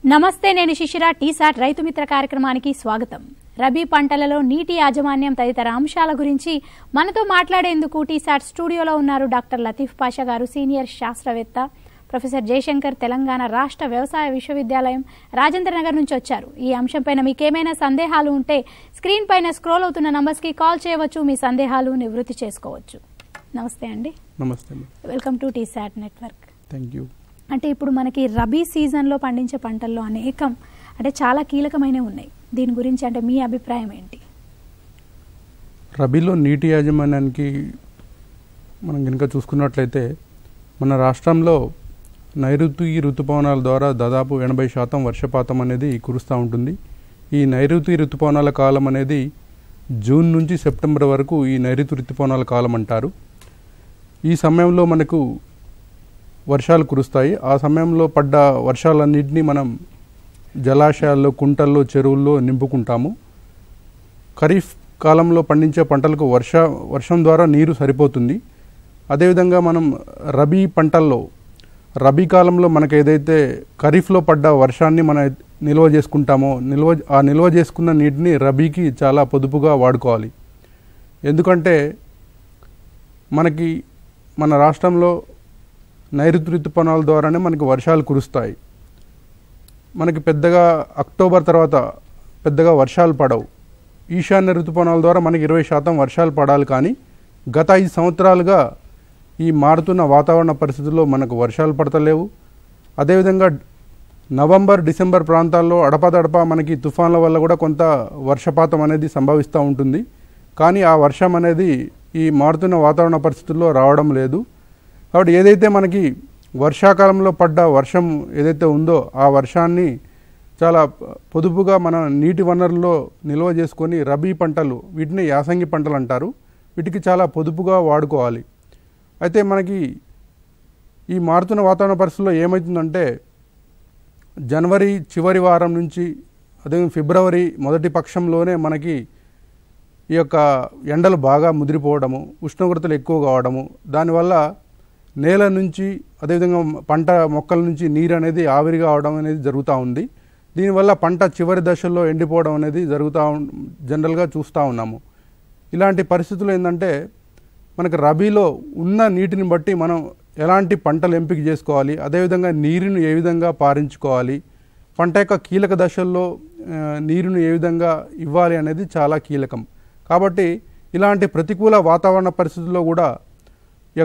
నమస్తే, నేను శిశిర. టీసాట్ రైతు మిత్ర కార్యక్రమానికి స్వాగతం. రబీ పంటలలో నీటి యాజమాన్యం తదితర అంశాల గురించి మనతో మాట్లాడేందుకు టీసాట్ స్టూడియోలో ఉన్నారు డాక్టర్ లతీఫ్ పాషా గారు, సీనియర్ శాస్త్రవేత్త, ప్రొఫెసర్ జయశంకర్, తెలంగాణ రాష్ట్ర వ్యవసాయ విశ్వవిద్యాలయం రాజేంద్ర నగర్ నుంచి వచ్చారు. ఈ అంశంపైన మీకేమైనా సందేహాలు ఉంటే స్క్రీన్ పైన స్క్రోల్ అవుతున్న నంబర్స్కి కాల్ చేయవచ్చు, మీ సందేహాలు నివృత్తి చేసుకోవచ్చు. నమస్తే అండి. నమస్తే. Welcome to TSAT network. Thank you. అంటే ఇప్పుడు మనకి రబీ సీజన్లో పండించే పంటల్లో అనేకం అంటే చాలా కీలకమైనవి ఉన్నాయి. దీని గురించి అంటే మీ అభిప్రాయం ఏంటి? రబీలో నీటి యాజమాన్యానికి మనం కనుక చూసుకున్నట్లయితే మన రాష్ట్రంలో నైరుతి ఋతుపవనాల ద్వారా దాదాపు 80% వర్షపాతం అనేది కురుస్తూ ఉంటుంది. ఈ నైరుతి ఋతుపవనాల కాలం అనేది జూన్ నుంచి సెప్టెంబర్ వరకు ఈ నైరుతి ఋతుపవనాల కాలం అంటారు. ఈ సమయంలో మనకు వర్షాలు కురుస్తాయి. ఆ సమయంలో పడ్డ వర్షాలన్నింటినీ మనం జలాశయాల్లో, కుంటల్లో, చెరువుల్లో నింపుకుంటాము. ఖరీఫ్ కాలంలో పండించే పంటలకు వర్షం ద్వారా నీరు సరిపోతుంది. అదేవిధంగా మనం రబీ పంటల్లో రబీ కాలంలో మనకు ఏదైతే ఖరీఫ్లో పడ్డ వర్షాన్ని మనం నిల్వ చేసుకుంటామో నిల్వ చేసుకున్న నీటిని రబీకి చాలా పొదుపుగా వాడుకోవాలి. ఎందుకంటే మనకి మన రాష్ట్రంలో నైరుతి ఋతుపవనాల ద్వారానే మనకి వర్షాలు కురుస్తాయి. మనకి పెద్దగా అక్టోబర్ తర్వాత పెద్దగా వర్షాలు పడవు. ఈశాన్య ఋతుపవనాల ద్వారా మనకి 20% వర్షాలు పడాలి. కానీ గత 5 సంవత్సరాలుగా ఈ మారుతున్న వాతావరణ పరిస్థితుల్లో మనకు వర్షాలు పడతలేవు. అదేవిధంగా నవంబర్, డిసెంబర్ ప్రాంతాల్లో అడపాదడపా మనకి తుఫాన్ల వల్ల కూడా కొంత వర్షపాతం అనేది సంభవిస్తూ ఉంటుంది. కానీ ఆ వర్షం అనేది ఈ మారుతున్న వాతావరణ పరిస్థితుల్లో రావడం లేదు. కాబట్టి ఏదైతే మనకి వర్షాకాలంలో పడ్డ వర్షం ఏదైతే ఉందో ఆ వర్షాన్ని చాలా పొదుపుగా మన నీటి వనరుల్లో నిల్వ చేసుకొని రబీ పంటలు, వీటిని యాసంగి పంటలు అంటారు, వీటికి చాలా పొదుపుగా వాడుకోవాలి. అయితే మనకి ఈ మారుతున్న వాతావరణ పరిస్థితుల్లో ఏమవుతుందంటే జనవరి చివరి వారం నుంచి అదే ఫిబ్రవరి మొదటి పక్షంలోనే మనకి ఈ యొక్క ఎండలు బాగా ముదిరిపోవడము, ఉష్ణోగ్రతలు ఎక్కువ కావడము, దానివల్ల నేల నుంచి అదేవిధంగా పంట మొక్కల నుంచి నీరు అనేది ఆవిరిగా అవడం అనేది జరుగుతూ ఉంది. దీనివల్ల పంట చివరి దశల్లో ఎండిపోవడం అనేది జనరల్గా చూస్తూ ఉన్నాము. ఇలాంటి పరిస్థితులు ఏంటంటే మనకు రబీలో ఉన్న నీటిని బట్టి మనం ఎలాంటి పంటలు ఎంపిక చేసుకోవాలి, అదేవిధంగా నీరును ఏ విధంగా పారించుకోవాలి, పంట యొక్క కీలక దశల్లో నీరును ఏ విధంగా ఇవ్వాలి అనేది చాలా కీలకం. కాబట్టి ఇలాంటి ప్రతికూల వాతావరణ పరిస్థితుల్లో కూడా ఈ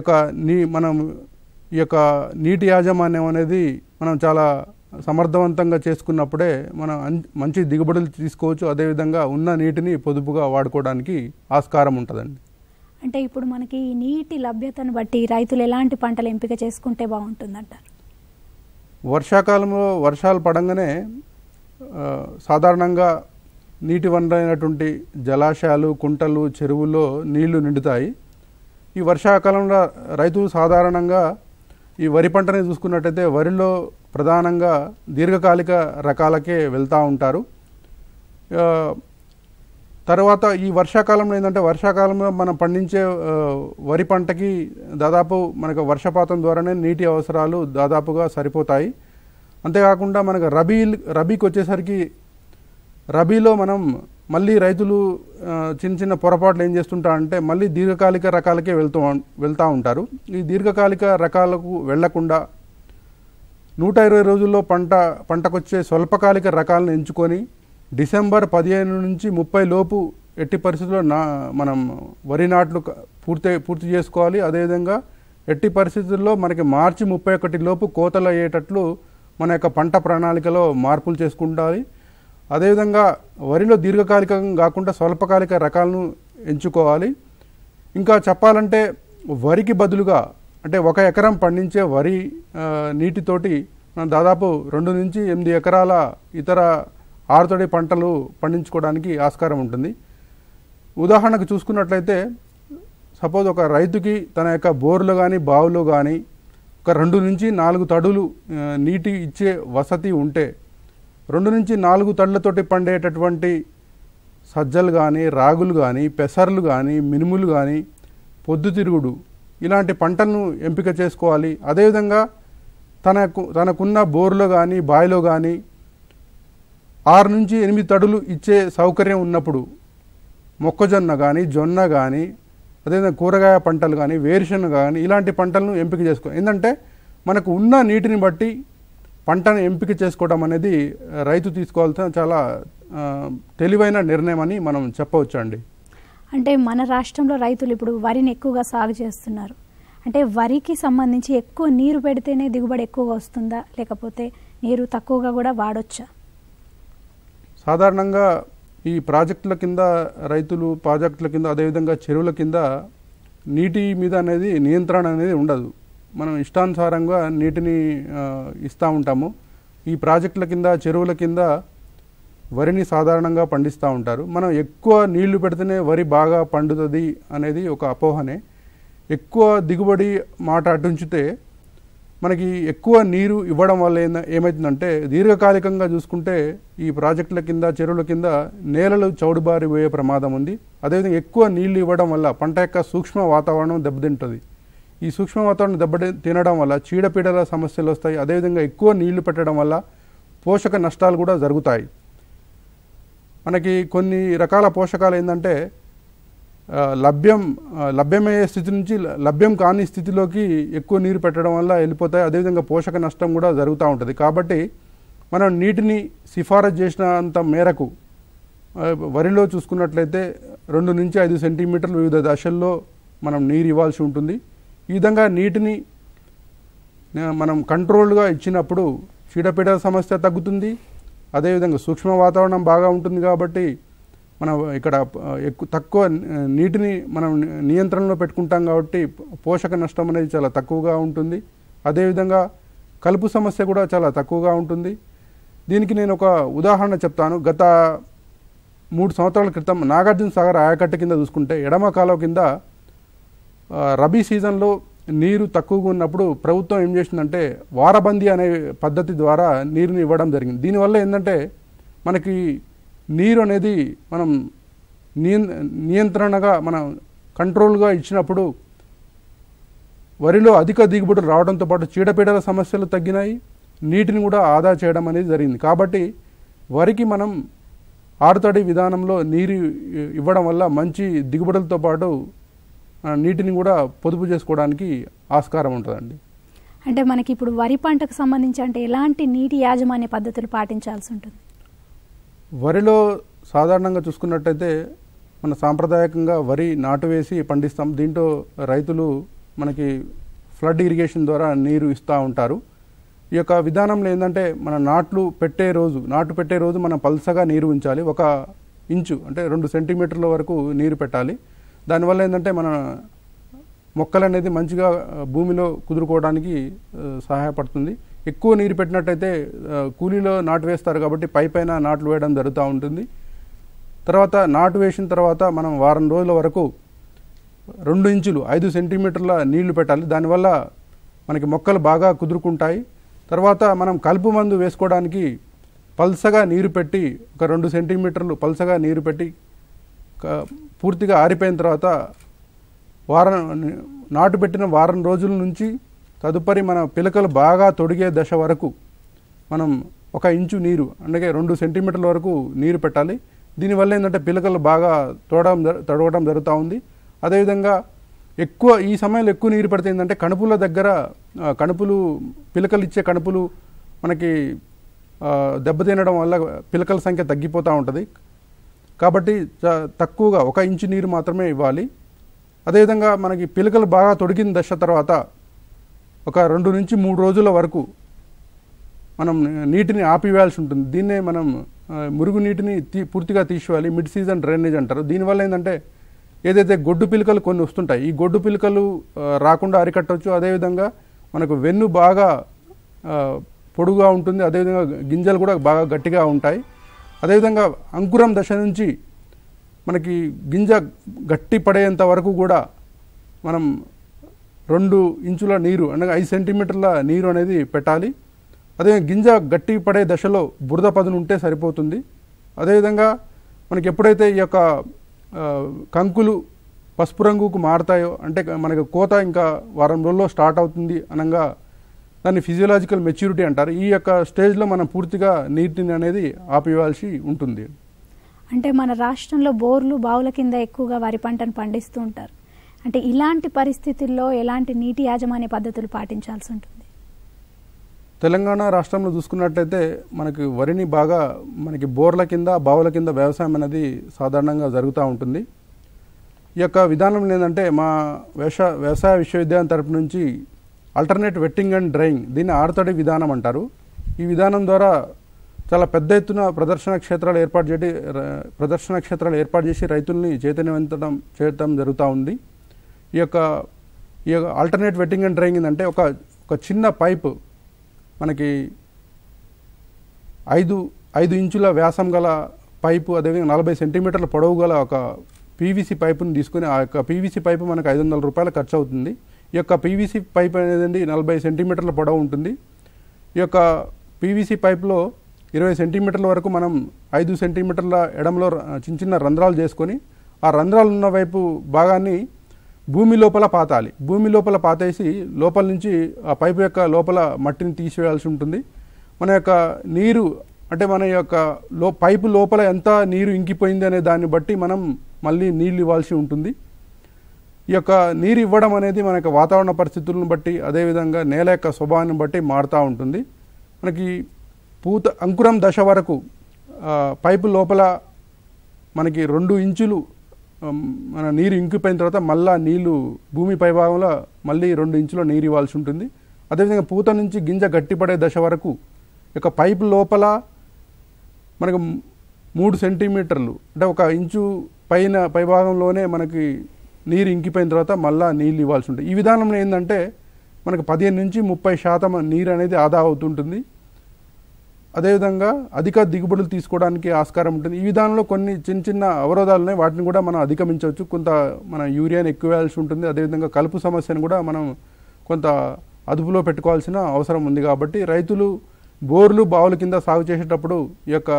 యొక్క నీటి యాజమాన్యం అనేది మనం చాలా సమర్థవంతంగా చేసుకున్నప్పుడే మనం మంచి దిగుబడులు తీసుకోవచ్చు. అదేవిధంగా ఉన్న నీటిని పొదుపుగా వాడుకోవడానికి ఆస్కారం ఉంటుందండి. అంటే ఇప్పుడు మనకి నీటి లభ్యతను బట్టి రైతులు ఎలాంటి పంటలు ఎంపిక చేసుకుంటే బాగుంటుందంటారు? వర్షాకాలంలో వర్షాలు పడంగానే సాధారణంగా నీటి వనరైనటువంటి జలాశయాలు, కుంటలు, చెరువుల్లో నీళ్లు నిండుతాయి. ఈ వర్షాకాలంలో రైతులు సాధారణంగా ఈ వరి పంటని చూసుకున్నట్టయితే వరిలో ప్రధానంగా దీర్ఘకాలిక రకాలకే వెళ్తూ ఉంటారు. తర్వాత ఈ వర్షాకాలంలో ఏంటంటే వర్షాకాలంలో మనం పండించే వరి పంటకి దాదాపు మనకు వర్షపాతం ద్వారానే నీటి అవసరాలు దాదాపుగా సరిపోతాయి. అంతేకాకుండా మనకు రబీకి వచ్చేసరికి రబీలో మనం మళ్ళీ రైతులు చిన్న చిన్న పొరపాట్లు ఏం చేస్తుంటారంటే మళ్ళీ దీర్ఘకాలిక రకాలకే వెళ్తూ ఉంటారు. ఈ దీర్ఘకాలిక రకాలకు వెళ్లకుండా 120 రోజుల్లో పంటకొచ్చే స్వల్పకాలిక రకాలను ఎంచుకొని డిసెంబర్ 15 నుంచి 30 లోపు ఎట్టి పరిస్థితుల్లో మనం వరి నాట్లు పూర్తి చేసుకోవాలి. అదేవిధంగా ఎట్టి పరిస్థితుల్లో మనకి మార్చి 31 లోపు కోతలు అయ్యేటట్లు మన యొక్క పంట ప్రణాళికలో మార్పులు చేసుకుంటాలి. అదేవిధంగా వరిలో దీర్ఘకాలికం కాకుండా స్వల్పకాలిక రకాలను ఎంచుకోవాలి. ఇంకా చెప్పాలంటే వరికి బదులుగా అంటే 1 ఎకరం పండించే వరి నీటితోటి మనం దాదాపు 2 నుంచి 8 ఎకరాల ఇతర ఆరుతడి పంటలు పండించుకోవడానికి ఆస్కారం ఉంటుంది. ఉదాహరణకు చూసుకున్నట్లయితే సపోజ్ ఒక రైతుకి తన యొక్క బోర్లో కానీ బావులో కానీ ఒక 2 నుంచి 4 తడులు నీటి ఇచ్చే వసతి ఉంటే 2 నుంచి 4 తడులతోటి పండేటటువంటి సజ్జలు కానీ, రాగులు కానీ, పెసర్లు కానీ, మినుములు కానీ, పొద్దుతిరుగుడు ఇలాంటి పంటలను ఎంపిక చేసుకోవాలి. అదేవిధంగా తనకున్న బోర్లో కానీ, బావిలో కానీ 6 నుంచి 8 తడులు ఇచ్చే సౌకర్యం ఉన్నప్పుడు మొక్కజొన్న కానీ, జొన్న కానీ, అదేవిధంగా కూరగాయ పంటలు కానీ, వేరుశనగ కానీ ఇలాంటి పంటలను ఎంపిక చేసుకోవాలి. ఏంటంటే మనకు ఉన్న నీటిని బట్టి పంటను ఎంపిక చేసుకోవడం అనేది రైతు తీసుకోవాల్సిన చాలా తెలివైన నిర్ణయం అని మనం చెప్పవచ్చు అండి. అంటే మన రాష్ట్రంలో రైతులు ఇప్పుడు వరిని ఎక్కువగా సాగు చేస్తున్నారు. అంటే వరికి సంబంధించి ఎక్కువ నీరు పెడితేనే దిగుబడి ఎక్కువగా వస్తుందా, లేకపోతే నీరు తక్కువగా కూడా వాడొచ్చా? సాధారణంగా ఈ ప్రాజెక్టుల కింద రైతులు ప్రాజెక్టుల కింద అదేవిధంగా చెరువుల కింద నీటి మీద అనేది నియంత్రణ అనేది ఉండదు. మనం ఇష్టానుసారంగా నీటిని ఇస్తూ ఉంటాము. ఈ ప్రాజెక్టుల కింద చెరువుల కింద వరిని సాధారణంగా పండిస్తూ ఉంటారు. మనం ఎక్కువ నీళ్లు పెడితేనే వరి బాగా పండుతుంది అనేది ఒక అపోహనే. ఎక్కువ దిగుబడి మాట అటుంచితే మనకి ఎక్కువ నీరు ఇవ్వడం వల్ల ఏమవుతుందంటే దీర్ఘకాలికంగా చూసుకుంటే ఈ ప్రాజెక్టుల కింద చెరువుల కింద నేలలు చౌడుబారిపోయే ప్రమాదం ఉంది. అదేవిధంగా ఎక్కువ నీళ్లు ఇవ్వడం వల్ల పంట యొక్క సూక్ష్మ వాతావరణం దెబ్బతింటుంది. ఈ సూక్ష్మ వాతావరణం తినడం వల్ల చీడపీడల సమస్యలు వస్తాయి. అదేవిధంగా ఎక్కువ నీళ్లు పెట్టడం వల్ల పోషక నష్టాలు కూడా జరుగుతాయి. మనకి కొన్ని రకాల పోషకాలు ఏంటంటే లభ్యమయ్యే స్థితి నుంచి లభ్యం కాని స్థితిలోకి ఎక్కువ నీరు పెట్టడం వల్ల వెళ్ళిపోతాయి. అదేవిధంగా పోషక నష్టం కూడా జరుగుతూ ఉంటుంది. కాబట్టి మనం నీటిని సిఫారసు చేసినంత మేరకు వరిలో చూసుకున్నట్లయితే 2 నుంచి 5 సెంటీమీటర్లు వివిధ దశల్లో మనం నీరు ఇవ్వాల్సి ఉంటుంది. ఈ విధంగా నీటిని మనం కంట్రోల్గా ఇచ్చినప్పుడు చీడపీడల సమస్య తగ్గుతుంది. అదేవిధంగా సూక్ష్మ వాతావరణం బాగా ఉంటుంది. కాబట్టి మనం ఇక్కడ తక్కువ నీటిని మనం నియంత్రణలో పెట్టుకుంటాం కాబట్టి పోషక నష్టం అనేది చాలా తక్కువగా ఉంటుంది. అదేవిధంగా కలుపు సమస్య కూడా చాలా తక్కువగా ఉంటుంది. దీనికి నేను ఒక ఉదాహరణ చెప్తాను. గత 3 సంవత్సరాల క్రితం నాగార్జున సాగర్ ఆయకట్టు కింద చూసుకుంటే ఎడమ కాలువ కింద రబీ సీజన్లో నీరు తక్కువగా ఉన్నప్పుడు ప్రభుత్వం ఏం చేసిందంటే వారబందీ అనే పద్ధతి ద్వారా నీరుని ఇవ్వడం జరిగింది. దీనివల్ల ఏంటంటే మనకి నీరు అనేది మనం నియంత్రణగా మనం కంట్రోల్గా ఇచ్చినప్పుడు వరిలో అధిక దిగుబడులు రావడంతో పాటు చీడపీడల సమస్యలు తగ్గినాయి, నీటిని కూడా ఆదా చేయడం అనేది జరిగింది. కాబట్టి వరికి మనం ఆరుతడి విధానంలో నీరు ఇవ్వడం వల్ల మంచి దిగుబడులతో పాటు నీటిని కూడా పొదుపు చేసుకోవడానికి ఆస్కారం ఉంటుందండి. అంటే మనకి ఇప్పుడు వరి పంటకు సంబంధించి అంటే ఎలాంటి నీటి యాజమాన్య పద్ధతులు పాటించాల్సి ఉంటుంది? వరిలో సాధారణంగా చూసుకున్నట్టయితే మన సాంప్రదాయకంగా వరి నాటు వేసి పండిస్తాం. దీంట్లో రైతులు మనకి ఫ్లడ్ ఇరిగేషన్ ద్వారా నీరు ఇస్తూ ఉంటారు. ఈ యొక్క విధానంలో ఏంటంటే మన నాటు పెట్టే రోజు మనం పల్సగా నీరు ఉంచాలి. 1 ఇంచు అంటే 2 సెంటీమీటర్ల వరకు నీరు పెట్టాలి. దానివల్ల ఏంటంటే మన మొక్కలు అనేది మంచిగా భూమిలో కుదురుకోవడానికి సహాయపడుతుంది. ఎక్కువ నీరు పెట్టినట్టయితే కూలీలో నాటు వేస్తారు కాబట్టి పైన నాట్లు వేయడం జరుగుతూ ఉంటుంది. తర్వాత నాటు వేసిన తర్వాత మనం వారం రోజుల వరకు 2 ఇంచులు 5 సెంటీమీటర్ల నీళ్లు పెట్టాలి. దానివల్ల మనకి మొక్కలు బాగా కుదురుకుంటాయి. తర్వాత మనం కలుపు మందు వేసుకోవడానికి పల్సగా నీరు పెట్టి 2 సెంటీమీటర్లు పల్సగా నీరు పెట్టి పూర్తిగా ఆరిపోయిన తర్వాత నాటు పెట్టిన వారం రోజుల నుంచి తదుపరి మన పిలకలు బాగా తొడిగే దశ వరకు మనం 1 ఇంచు నీరు అంటే 2 సెంటీమీటర్ల వరకు నీరు పెట్టాలి. దీనివల్ల ఏంటంటే పిలకలు బాగా తొడవడం జరుగుతూ ఉంది. అదేవిధంగా ఈ సమయంలో ఎక్కువ నీరు పెడితే ఏంటంటే కణుపుల దగ్గర పిలకలు ఇచ్చే కణుపులు మనకి దెబ్బతినడం వల్ల పిలకల సంఖ్య తగ్గిపోతూ ఉంటుంది. కాబట్టి తక్కువగా 1 ఇంచు నీరు మాత్రమే ఇవ్వాలి. అదేవిధంగా మనకి పిలకలు బాగా తొడిగిన దశ తర్వాత 2 నుంచి 3 రోజుల వరకు మనం నీటిని ఆపివేయాల్సి ఉంటుంది. దీన్నే మనం మురుగు నీటిని పూర్తిగా తీసివేయాలి. మిడ్ సీజన్ డ్రైనేజ్ అంటారు. దీనివల్ల ఏంటంటే ఏదైతే గొడ్డు పిలకలు కొన్ని వస్తుంటాయి, ఈ గొడ్డు పిలకలు రాకుండా అరికట్టవచ్చు. అదేవిధంగా మనకు వెన్ను బాగా పొడుగా ఉంటుంది. అదేవిధంగా గింజలు కూడా బాగా గట్టిగా ఉంటాయి. అదేవిధంగా అంకురం దశ నుంచి మనకి గింజ గట్టి పడేంత వరకు కూడా మనం 2 ఇంచుల నీరు అంటే 5 సెంటీమీటర్ల నీరు అనేది పెట్టాలి. అదే గింజ గట్టి పడే దశలో బురద పదును ఉంటే సరిపోతుంది. అదేవిధంగా మనకి ఎప్పుడైతే ఈ యొక్క కంకులు పసుపు రంగుకు మారుతాయో అంటే మనకి కోత ఇంకా వారం రోజుల్లో స్టార్ట్ అవుతుంది అనగా దాన్ని ఫిజియోలాజికల్ మెచ్యూరిటీ అంటారు. ఈ యొక్క స్టేజ్లో మనం పూర్తిగా నీటిని అనేది ఆపివేయాల్సి ఉంటుంది. అంటే మన రాష్ట్రంలో బోర్లు బావుల కింద ఎక్కువగా వరి పంటను పండిస్తూ ఉంటారు. అంటే ఇలాంటి పరిస్థితుల్లో ఎలాంటి నీటి యాజమాన్య పద్ధతులు పాటించాల్సి ఉంటుంది? తెలంగాణ రాష్ట్రంలో చూసుకున్నట్లయితే మనకి వరిని బాగా మనకి బోర్ల కింద బావుల కింద వ్యవసాయం అనేది సాధారణంగా జరుగుతూ ఉంటుంది. ఈ యొక్క విధానం ఏంటంటే మా వ్యవసాయ విశ్వవిద్యాలయం తరపు నుంచి ఆల్టర్నేట్ వెట్టింగ్ అండ్ డ్రైయింగ్, దీన్ని ఆరుతడి విధానం అంటారు. ఈ విధానం ద్వారా చాలా పెద్ద ఎత్తున ప్రదర్శన క్షేత్రాలు ఏర్పాటు చేసి రైతుల్ని చైతన్యవంతం చేయడం జరుగుతూ ఉంది. ఈ యొక్క ఆల్టర్నేట్ వెట్టింగ్ అండ్ డ్రైయింగ్ ఏంటంటే ఒక చిన్న పైపు మనకి 5 ఇంచుల వ్యాసం గల పైపు, అదేవిధంగా 40 సెంటీమీటర్ల పొడవు గల ఒక పీవీసీ పైపుని తీసుకుని, ఆ యొక్క పీవీసీ పైపు మనకు 500 రూపాయలు ఖర్చు అవుతుంది. ఈ యొక్క పీవీసీ పైప్ అనేది 40 సెంటీమీటర్ల పొడవు ఉంటుంది. ఈ యొక్క పీవీసీ పైప్లో 20 సెంటీమీటర్ల వరకు మనం 5 సెంటీమీటర్ల ఎడంలో చిన్న రంధ్రాలు చేసుకొని, ఆ రంధ్రాలు ఉన్న వైపు భాగాన్ని భూమి లోపల పాతాలి. భూమి లోపల పాతేసి లోపల నుంచి ఆ పైపు యొక్క లోపల మట్టిని తీసివేయాల్సి ఉంటుంది. మన యొక్క నీరు అంటే మన యొక్క పైపు లోపల ఎంత నీరు ఇంకిపోయింది అనే దాన్ని బట్టి మనం మళ్ళీ నీళ్ళు ఇవ్వాల్సి ఉంటుంది. ఈ యొక్క నీరు ఇవ్వడం అనేది మన యొక్క వాతావరణ పరిస్థితులను బట్టి, అదేవిధంగా నేల యొక్క స్వభావాన్ని బట్టి మారుతూ ఉంటుంది. మనకి అంకురం దశ వరకు పైపు లోపల మనకి 2 ఇంచులు మన నీరు ఇంకిపోయిన తర్వాత మళ్ళీ నీళ్లు భూమి పైభాగంలో మళ్ళీ 2 ఇంచుల నీరు ఇవ్వాల్సి ఉంటుంది. అదేవిధంగా పూత నుంచి గింజ గట్టిపడే దశ వరకు ఇక పైపు లోపల మనకు 3 సెంటీమీటర్లు అంటే 1 ఇంచు పైభాగంలోనే మనకి నీరు ఇంకిపోయిన తర్వాత మళ్ళీ నీళ్ళు ఇవ్వాల్సి ఉంటుంది. ఈ విధానంలో ఏంటంటే మనకు 15 నుంచి 30% నీరు అనేది ఆదా అవుతుంటుంది. అదేవిధంగా అధిక దిగుబడులు తీసుకోవడానికి ఆస్కారం ఉంటుంది. ఈ విధానంలో కొన్ని చిన్న అవరోధాలు ఉన్నాయి, వాటిని కూడా మనం అధిగమించవచ్చు. కొంత మన యూరియాని ఎక్కువ వేయాల్సి ఉంటుంది. అదేవిధంగా కలుపు సమస్యను కూడా మనం కొంత అదుపులో పెట్టుకోవాల్సిన అవసరం ఉంది. కాబట్టి రైతులు బోర్లు బావుల కింద సాగు చేసేటప్పుడు ఈ యొక్క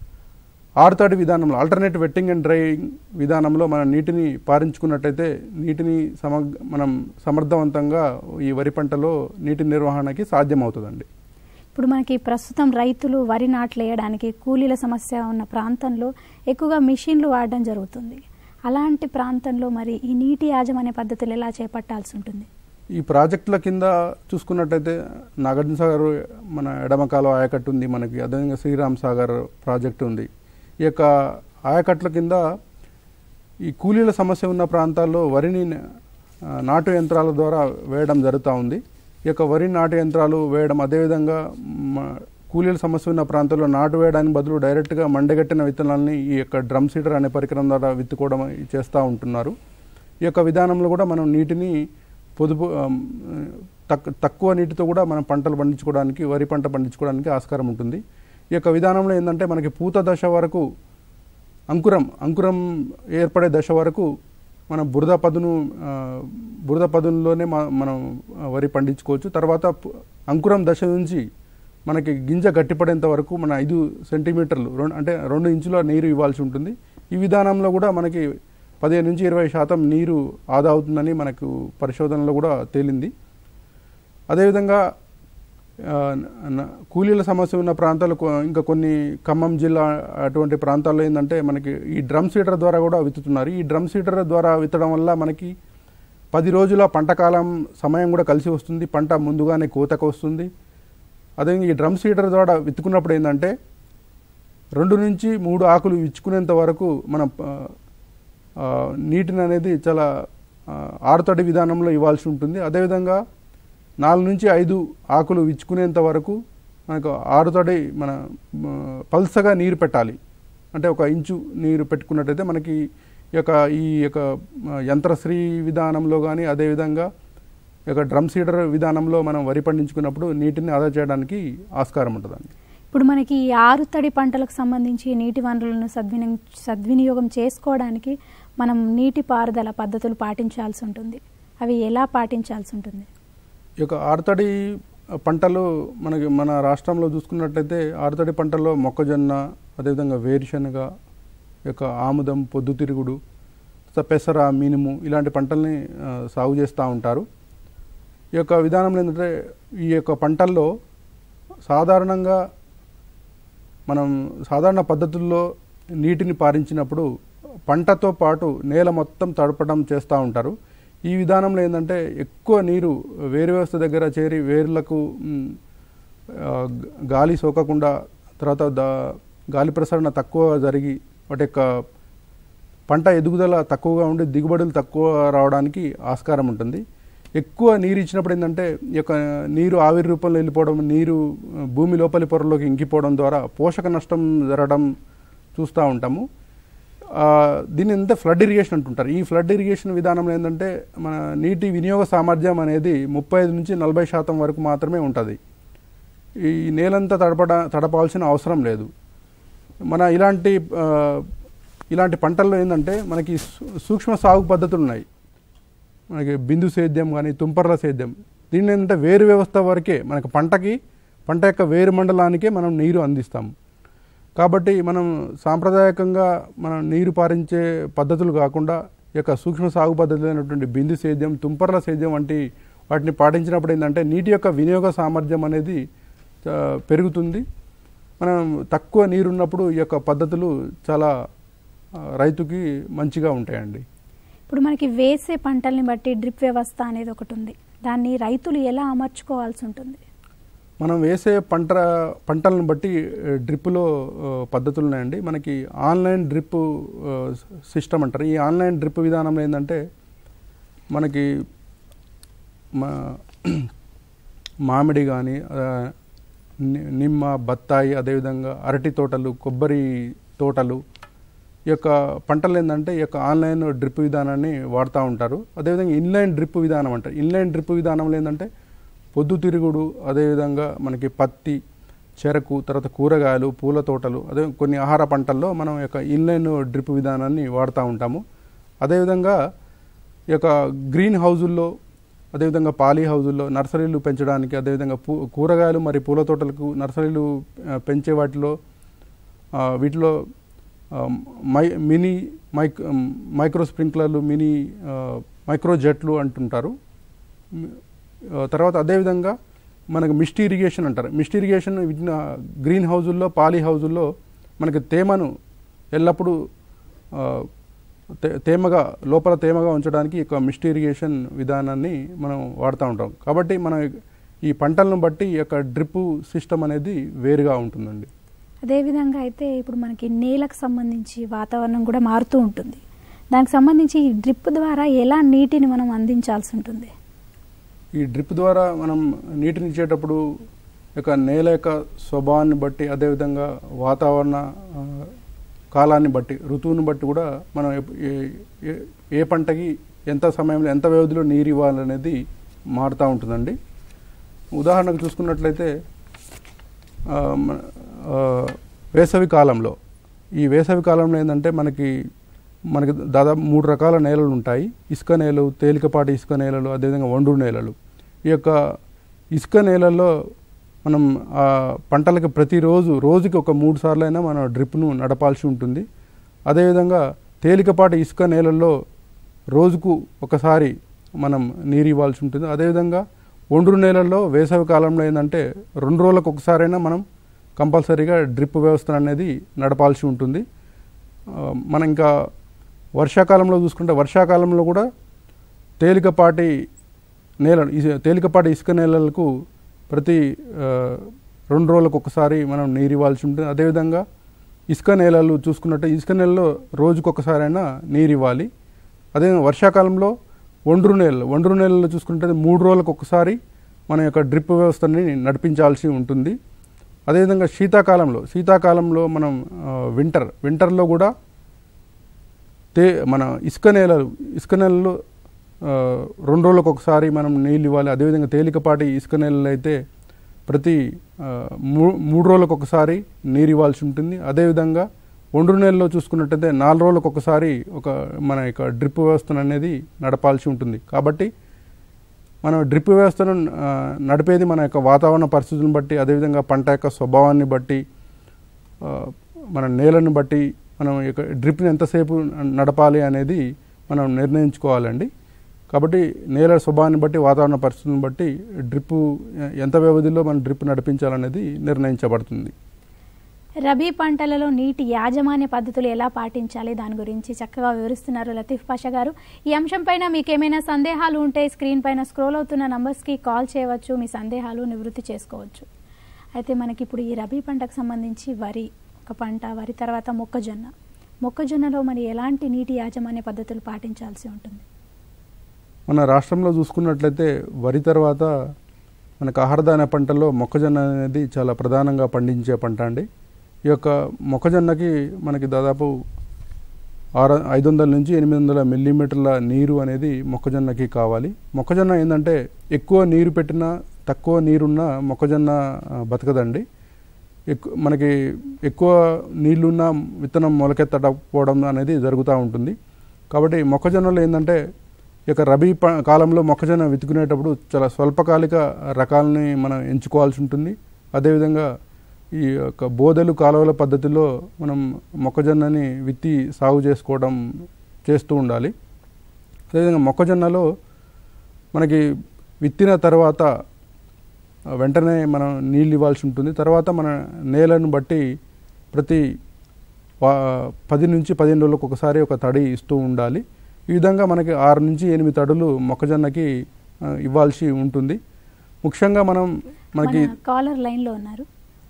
ఆరుతడి విధానంలో ఆల్టర్నేట్ వెట్టింగ్ అండ్ డ్రైయింగ్ విధానంలో మనం నీటిని పారించుకున్నట్టయితే నీటిని మనం సమర్థవంతంగా ఈ వరి పంటలో నీటి నిర్వహణకి సాధ్యమవుతుందండి. ఇప్పుడు మనకి ప్రస్తుతం రైతులు వరి నాట్లు వేయడానికి కూలీల సమస్య ఉన్న ప్రాంతంలో ఎక్కువగా మిషన్లు వాడడం జరుగుతుంది. అలాంటి ప్రాంతంలో మరి ఈ నీటి యాజమాన్య పద్ధతులు ఎలా చేపట్టాల్సి ఉంటుంది? ఈ ప్రాజెక్టుల కింద చూసుకున్నట్టయితే నాగార్జున సాగర్ మన ఎడమకాలం ఆయకట్టు ఉంది మనకి, అదేవిధంగా శ్రీరామ్ సాగర్ ప్రాజెక్టు ఉంది. ఈ యొక్క ఆయకట్ల కింద ఈ కూలీల సమస్య ఉన్న ప్రాంతాల్లో వరిని నాటు యంత్రాల ద్వారా వేయడం జరుగుతూ ఉంది. ఈ యొక్క వరి నాటు యంత్రాలు వేయడం, అదేవిధంగా కూలీల సమస్య ఉన్న ప్రాంతాల్లో నాటు వేయడానికి బదులు డైరెక్ట్గా మండగట్టిన విత్తనాలని ఈ యొక్క డ్రమ్ సీడర్ అనే పరికరం ద్వారా విత్తుకోవడం చేస్తూ ఉంటున్నారు. ఈ యొక్క విధానంలో కూడా మనం నీటిని పొదుపు తక్కువ నీటితో కూడా మనం పంటలు పండించుకోవడానికి, వరి పంట పండించుకోవడానికి ఆస్కారం ఉంటుంది. ఈ యొక్క విధానంలో ఏంటంటే మనకి పూత దశ వరకు అంకురం ఏర్పడే దశ వరకు మనం బురద పదునులోనే మనం వరి పండించుకోవచ్చు. తర్వాత అంకురం దశ నుంచి మనకి గింజ గట్టిపడేంత వరకు మన 5 సెంటీమీటర్లు అంటే 2 ఇంచుల నీరు ఇవ్వాల్సి ఉంటుంది. ఈ విధానంలో కూడా మనకి 15 నుంచి 20% నీరు ఆదా అవుతుందని మనకు పరిశోధనలో కూడా తేలింది. అదేవిధంగా కూలీల సమస్య ఉన్న ప్రాంతాలు ఇంకా కొన్ని ఖమ్మం జిల్లా అటువంటి ప్రాంతాల్లో ఏంటంటే మనకి ఈ డ్రమ్ సీడర్ ద్వారా కూడా విత్తుతున్నారు. ఈ డ్రమ్ సీడర్ ద్వారా విత్తడం వల్ల మనకి 10 రోజుల పంటకాలం సమయం కూడా కలిసి వస్తుంది. పంట ముందుగానే కోతకు వస్తుంది. అదేవిధంగా ఈ డ్రమ్ సీడర్ ద్వారా విత్తుకున్నప్పుడు ఏంటంటే 2 నుంచి 3 ఆకులు విచ్చుకునేంత వరకు మనం నీటిని అనేది చాలా ఆరుతడి విధానంలో ఇవ్వాల్సి ఉంటుంది. అదేవిధంగా 4 నుంచి 5 ఆకులు విచ్చుకునేంత వరకు మనకు ఆరుతడి మన పల్సగా నీరు పెట్టాలి. అంటే 1 ఇంచు నీరు పెట్టుకున్నట్టయితే మనకి ఈ యొక్క యంత్రశ్రీ విధానంలో కానీ, అదేవిధంగా ఈ యొక్క డ్రమ్ సీడర్ విధానంలో మనం వరి పండించుకున్నప్పుడు నీటిని ఆదా చేయడానికి ఆస్కారం ఉంటుందండి. ఇప్పుడు మనకి ఈ ఆరుతడి పంటలకు సంబంధించి నీటి వనరులను సద్వినియోగం చేసుకోవడానికి మనం నీటి పారుదల పద్ధతులు పాటించాల్సి ఉంటుంది. అవి ఎలా పాటించాల్సి ఉంటుంది? ఈ యొక్క ఆరుతడి పంటలు మన రాష్ట్రంలో చూసుకున్నట్లయితే ఆరుతడి పంటల్లో మొక్కజొన్న, అదేవిధంగా వేరుశనగ, యొక్క ఆముదం, పొద్దుతిరుగుడు, పెసర, మినుము ఇలాంటి పంటల్ని సాగు చేస్తూ ఉంటారు. ఈ యొక్క విధానంలో ఏంటంటే ఈ యొక్క పంటల్లో సాధారణంగా మనం సాధారణ పద్ధతుల్లో నీటిని పారించినప్పుడు పంటతో పాటు నేల మొత్తం తడపడం చేస్తూ ఉంటారు. ఈ విధానంలో ఏంటంటే ఎక్కువ నీరు వేరు వ్యవస్థ దగ్గర చేరి వేర్లకు గాలి సోకకుండా, తర్వాత గాలి ప్రసరణ తక్కువ జరిగి వాటి యొక్క పంట ఎదుగుదల తక్కువగా ఉండి దిగుబడులు తక్కువ రావడానికి ఆస్కారం ఉంటుంది. ఎక్కువ నీరు ఇచ్చినప్పుడు ఏంటంటే ఈ యొక్క నీరు ఆవిరి రూపంలో వెళ్ళిపోవడం, నీరు భూమి లోపలి పొరలోకి ఇంకిపోవడం ద్వారా పోషక నష్టం జరగడం చూస్తూ ఉంటాము. దీన్ని ఏంటంటే ఫ్లడ్ ఇరిగేషన్ అంటుంటారు. ఈ ఫ్లడ్ ఇరిగేషన్ విధానంలో ఏంటంటే మన నీటి వినియోగ సామర్థ్యం అనేది 35 నుంచి 40% వరకు మాత్రమే ఉంటుంది. ఈ నేలంతా తడపాల్సిన అవసరం లేదు. మన ఇలాంటి పంటల్లో ఏంటంటే మనకి సూక్ష్మ సాగు పద్ధతులు ఉన్నాయి. మనకి బిందు సేద్యం కానీ తుంపర్ల సేద్యం. దీన్ని ఏంటంటే వేరు వ్యవస్థ వరకే మనకి పంట యొక్క వేరు మండలానికే మనం నీరు అందిస్తాము. కాబట్టి మనం సాంప్రదాయకంగా మనం నీరు పారించే పద్ధతులు కాకుండా ఈ యొక్క సూక్ష్మ సాగు పద్ధతులు అయినటువంటి బిందు సేద్యం, తుంపర్ల సేద్యం వంటి వాటిని పాటించినప్పుడు ఏంటంటే నీటి యొక్క వినియోగ సామర్థ్యం అనేది పెరుగుతుంది. మనం తక్కువ నీరు ఉన్నప్పుడు ఈ యొక్క పద్ధతులు చాలా రైతుకి మంచిగా ఉంటాయండి. ఇప్పుడు మనకి వేసే పంటల్ని బట్టి డ్రిప్ వ్యవస్థ అనేది ఒకటి ఉంది. దాన్ని రైతులు ఎలా అమర్చుకోవాల్సి ఉంటుంది? మనం వేసే పంటలను బట్టి డ్రిప్లో పద్ధతులు ఉన్నాయండి. మనకి ఆన్లైన్ డ్రిప్ సిస్టమ్ అంటారు. ఈ ఆన్లైన్ డ్రిప్ విధానంలో ఏంటంటే మనకి మామిడి కానీ, నిమ్మ, బత్తాయి, అదేవిధంగా అరటి తోటలు, కొబ్బరి తోటలు, ఈ యొక్క పంటలు ఏంటంటే ఈ యొక్క ఆన్లైన్ డ్రిప్ విధానాన్ని వాడుతూ ఉంటారు. అదేవిధంగా ఇన్లైన్ డ్రిప్ విధానం అంటారు. ఇన్లైన్ డ్రిప్ విధానంలో ఏంటంటే పొద్దుతిరుగుడు, అదేవిధంగా మనకి పత్తి, చెరకు, తర్వాత కూరగాయలు, పూల తోటలు, అదే కొన్ని ఆహార పంటల్లో మనం యొక్క ఇన్లైన్ డ్రిప్ విధానాన్ని వాడుతూ ఉంటాము. అదేవిధంగా ఈ యొక్క గ్రీన్ హౌజుల్లో, అదేవిధంగా పాలీ హౌజుల్లో నర్సరీలు పెంచడానికి, అదేవిధంగా కూరగాయలు మరి పూల తోటలకు నర్సరీలు పెంచే వీటిలో మైక్రో స్ప్రింక్లర్లు, మైక్రో జెట్లు అంటుంటారు. తర్వాత అదేవిధంగా మనకు మిస్ట్ ఇరిగేషన్ అంటారు. మిస్ట్ ఇరిగేషన్ గ్రీన్ హౌజుల్లో, పాలీ హౌజుల్లో మనకి తేమను ఎల్లప్పుడూ లోపల తేమగా ఉంచడానికి ఈ మిస్ట్ ఇరిగేషన్ విధానాన్ని మనం వాడుతూ ఉంటాం. కాబట్టి మనం ఈ పంటలను బట్టి ఈ యొక్క డ్రిప్ సిస్టమ్ అనేది వేరుగా ఉంటుందండి. అదేవిధంగా అయితే ఇప్పుడు మనకి నేలకు సంబంధించి వాతావరణం కూడా మారుతూ ఉంటుంది. దానికి సంబంధించి ఈ డ్రిప్ ద్వారా ఎలా నీటిని మనం అందించాల్సి ఉంటుంది? ఈ డ్రిప్ ద్వారా మనం నీటిని ఇచ్చేటప్పుడు యొక్క నేల యొక్క స్వభావాన్ని బట్టి, అదేవిధంగా వాతావరణ కాలాన్ని బట్టి, ఋతువుని బట్టి కూడా మనం ఏ పంటకి ఎంత సమయంలో ఎంత వ్యవధిలో నీరు ఇవ్వాలనేది మారుతూ ఉంటుందండి. ఉదాహరణకు చూసుకున్నట్లయితే వేసవి కాలంలో ఏంటంటే మనకి దాదాపు 3 రకాల నేలలు ఉంటాయి. ఇసుక నేలలు, తేలికపాటి ఇసుక నేలలు, అదేవిధంగా ఒండ్రు నేలలు. ఈ యొక్క ఇసుక నేలల్లో మనం పంటలకు రోజుకి ఒక 3 సార్లు అయినా మనం డ్రిప్ను నడపాల్సి ఉంటుంది. అదేవిధంగా తేలికపాటి ఇసుక నేలల్లో రోజుకు ఒకసారి మనం నీరు ఇవ్వాల్సి ఉంటుంది. అదేవిధంగా ఒండ్రు నేలల్లో వేసవి కాలంలో ఏంటంటే 2 రోజులకు ఒకసారైనా మనం కంపల్సరీగా డ్రిప్ వ్యవస్థ అనేది నడపాల్సి ఉంటుంది. మనం ఇంకా వర్షాకాలంలో చూసుకుంటే వర్షాకాలంలో కూడా తేలికపాటి ఇసుక నేలలకు ప్రతి 2 రోజులకు ఒకసారి మనం నీరు ఇవ్వాల్సి ఉంటుంది. అదేవిధంగా ఇసుక నేలలు చూసుకున్నట్టే ఇసుక నేలలో రోజుకొకసారైనా నీరు ఇవ్వాలి. అదేవిధంగా వర్షాకాలంలో ఒండ్రు నేలలో చూసుకుంటే 3 రోజులకు ఒకసారి మన యొక్క డ్రిప్ వ్యవస్థని నడిపించాల్సి ఉంటుంది. అదేవిధంగా శీతాకాలంలో మనం వింటర్లో కూడా మన ఇసుక నేలలు 2 రోజులకు ఒకసారి మనం నీళ్ళు ఇవ్వాలి. అదేవిధంగా తేలికపాటి ఇసుక నేలలు అయితే ప్రతి 3 రోజులకు ఒకసారి నీరు ఇవ్వాల్సి ఉంటుంది. అదేవిధంగా ఒండ్రు నేలలో చూసుకున్నట్టయితే 4 రోజులకు ఒకసారి మన యొక్క డ్రిప్ వ్యవస్థను అనేది నడపాల్సి ఉంటుంది. కాబట్టి మనం డ్రిప్ వ్యవస్థను నడిపేది మన యొక్క వాతావరణ పరిస్థితులను బట్టి, అదేవిధంగా పంట యొక్క స్వభావాన్ని బట్టి, మన నేలను బట్టి మనం యొక్క డ్రిప్ని ఎంతసేపు నడపాలి అనేది మనం నిర్ణయించుకోవాలండి. కాబట్టి నేల స్వభావాన్ని బట్టి, వాతావరణ పరిస్థితులను బట్టి డ్రిప్ ఎంత వ్యవధిలో మనం డ్రిప్ నడిపించాలనేది నిర్ణయించబడుతుంది. రబీ పంటలలో నీటి యాజమాన్య పద్ధతులు ఎలా పాటించాలి దాని గురించి చక్కగా వివరిస్తున్నారు లతీఫ్ పాషా గారు. ఈ అంశంపైన మీకు ఏమైనా సందేహాలు ఉంటే స్క్రీన్ పైన స్క్రోల్ అవుతున్న నంబర్స్కి కాల్ చేయవచ్చు, మీ సందేహాలు నివృత్తి చేసుకోవచ్చు. అయితే మనకి ఇప్పుడు ఈ రబీ పంటకు సంబంధించి వరి ఒక పంట, వరి తర్వాత మొక్కజొన్నలో మరి ఎలాంటి నీటి యాజమాన్య పద్ధతులు పాటించాల్సి ఉంటుంది? మన రాష్ట్రంలో చూసుకున్నట్లయితే వరి తర్వాత మనకు ఆహారధాన్య పంటల్లో మొక్కజొన్న అనేది చాలా ప్రధానంగా పండించే పంట అండి. ఈ యొక్క మొక్కజొన్నకి మనకి దాదాపు 500 నుంచి 800 మిల్లీమీటర్ల నీరు అనేది మొక్కజొన్నకి కావాలి. మొక్కజొన్న ఏంటంటే ఎక్కువ నీరు పెట్టినా తక్కువ నీరున్న మొక్కజొన్న బతకదండి. మనకి ఎక్కువ నీళ్లున్న విత్తనం మొలకెత్తకపోవడం అనేది జరుగుతూ ఉంటుంది. కాబట్టి మొక్కజొన్నలో ఏంటంటే ఈ యొక్క రబీ కాలంలో మొక్కజొన్న విత్తుకునేటప్పుడు చాలా స్వల్పకాలిక రకాలని మనం ఎంచుకోవాల్సి ఉంటుంది. అదేవిధంగా ఈ యొక్క బోదెలు కాలువల పద్ధతిలో మనం మొక్కజొన్నని విత్తి సాగు చేస్తూ ఉండాలి. అదేవిధంగా మొక్కజొన్నలో మనకి విత్తిన తర్వాత వెంటనే మనం నీళ్ళు ఇవ్వాల్సి ఉంటుంది. తర్వాత మన నేలను బట్టి ప్రతి 10 నుంచి 15 రోజులకు ఒకసారి ఒక తడి ఇస్తూ ఉండాలి. ఈ విధంగా మనకి 6 నుంచి 8 తడులు మొక్కజొన్నకి ఇవ్వాల్సి ఉంటుంది. ముఖ్యంగా మనకి కాలర్ లైన్లో ఉన్నారు.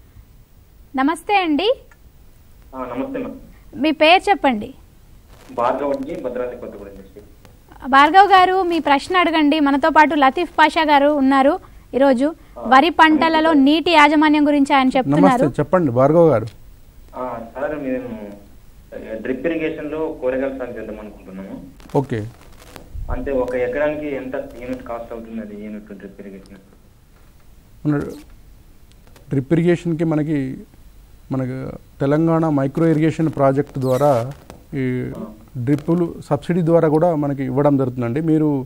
నమస్తే అండి. నమస్తే మేడం. మీ పేరు చెప్పండి. భార్గవ్ అండి, భద్రాద్రి కొత్తగూడెం డిస్ట్రిక్ట్. భార్గవ్ గారు మీ ప్రశ్న అడగండి. మనతో పాటు లతీఫ్ పాషా గారు ఉన్నారు ఈరోజు. వరి పంటలలో నీటి యాజమాన్యం గురించి ఆయన చెప్తున్నారు. చెప్పండి భార్గవ్ గారు. సార్ మేము డ్రిప్ ఇరిగేషన్ లో కూరగాయల సాగు చేద్దాం అనుకుంటున్నాము. ఓకే. అంటే ఒక ఎకరానికి ఎంత యూనిట్ కాస్ట్ అవుతుంది? అది యూనిట్ డ్రిప్ ఇరిగేషన్. డ్రిప్ ఇరిగేషన్కి మనకి తెలంగాణ మైక్రో ఇరిగేషన్ ప్రాజెక్ట్ ద్వారా ఈ డ్రిప్పులు సబ్సిడీ ద్వారా కూడా మనకి ఇవ్వడం జరుగుతుందండి.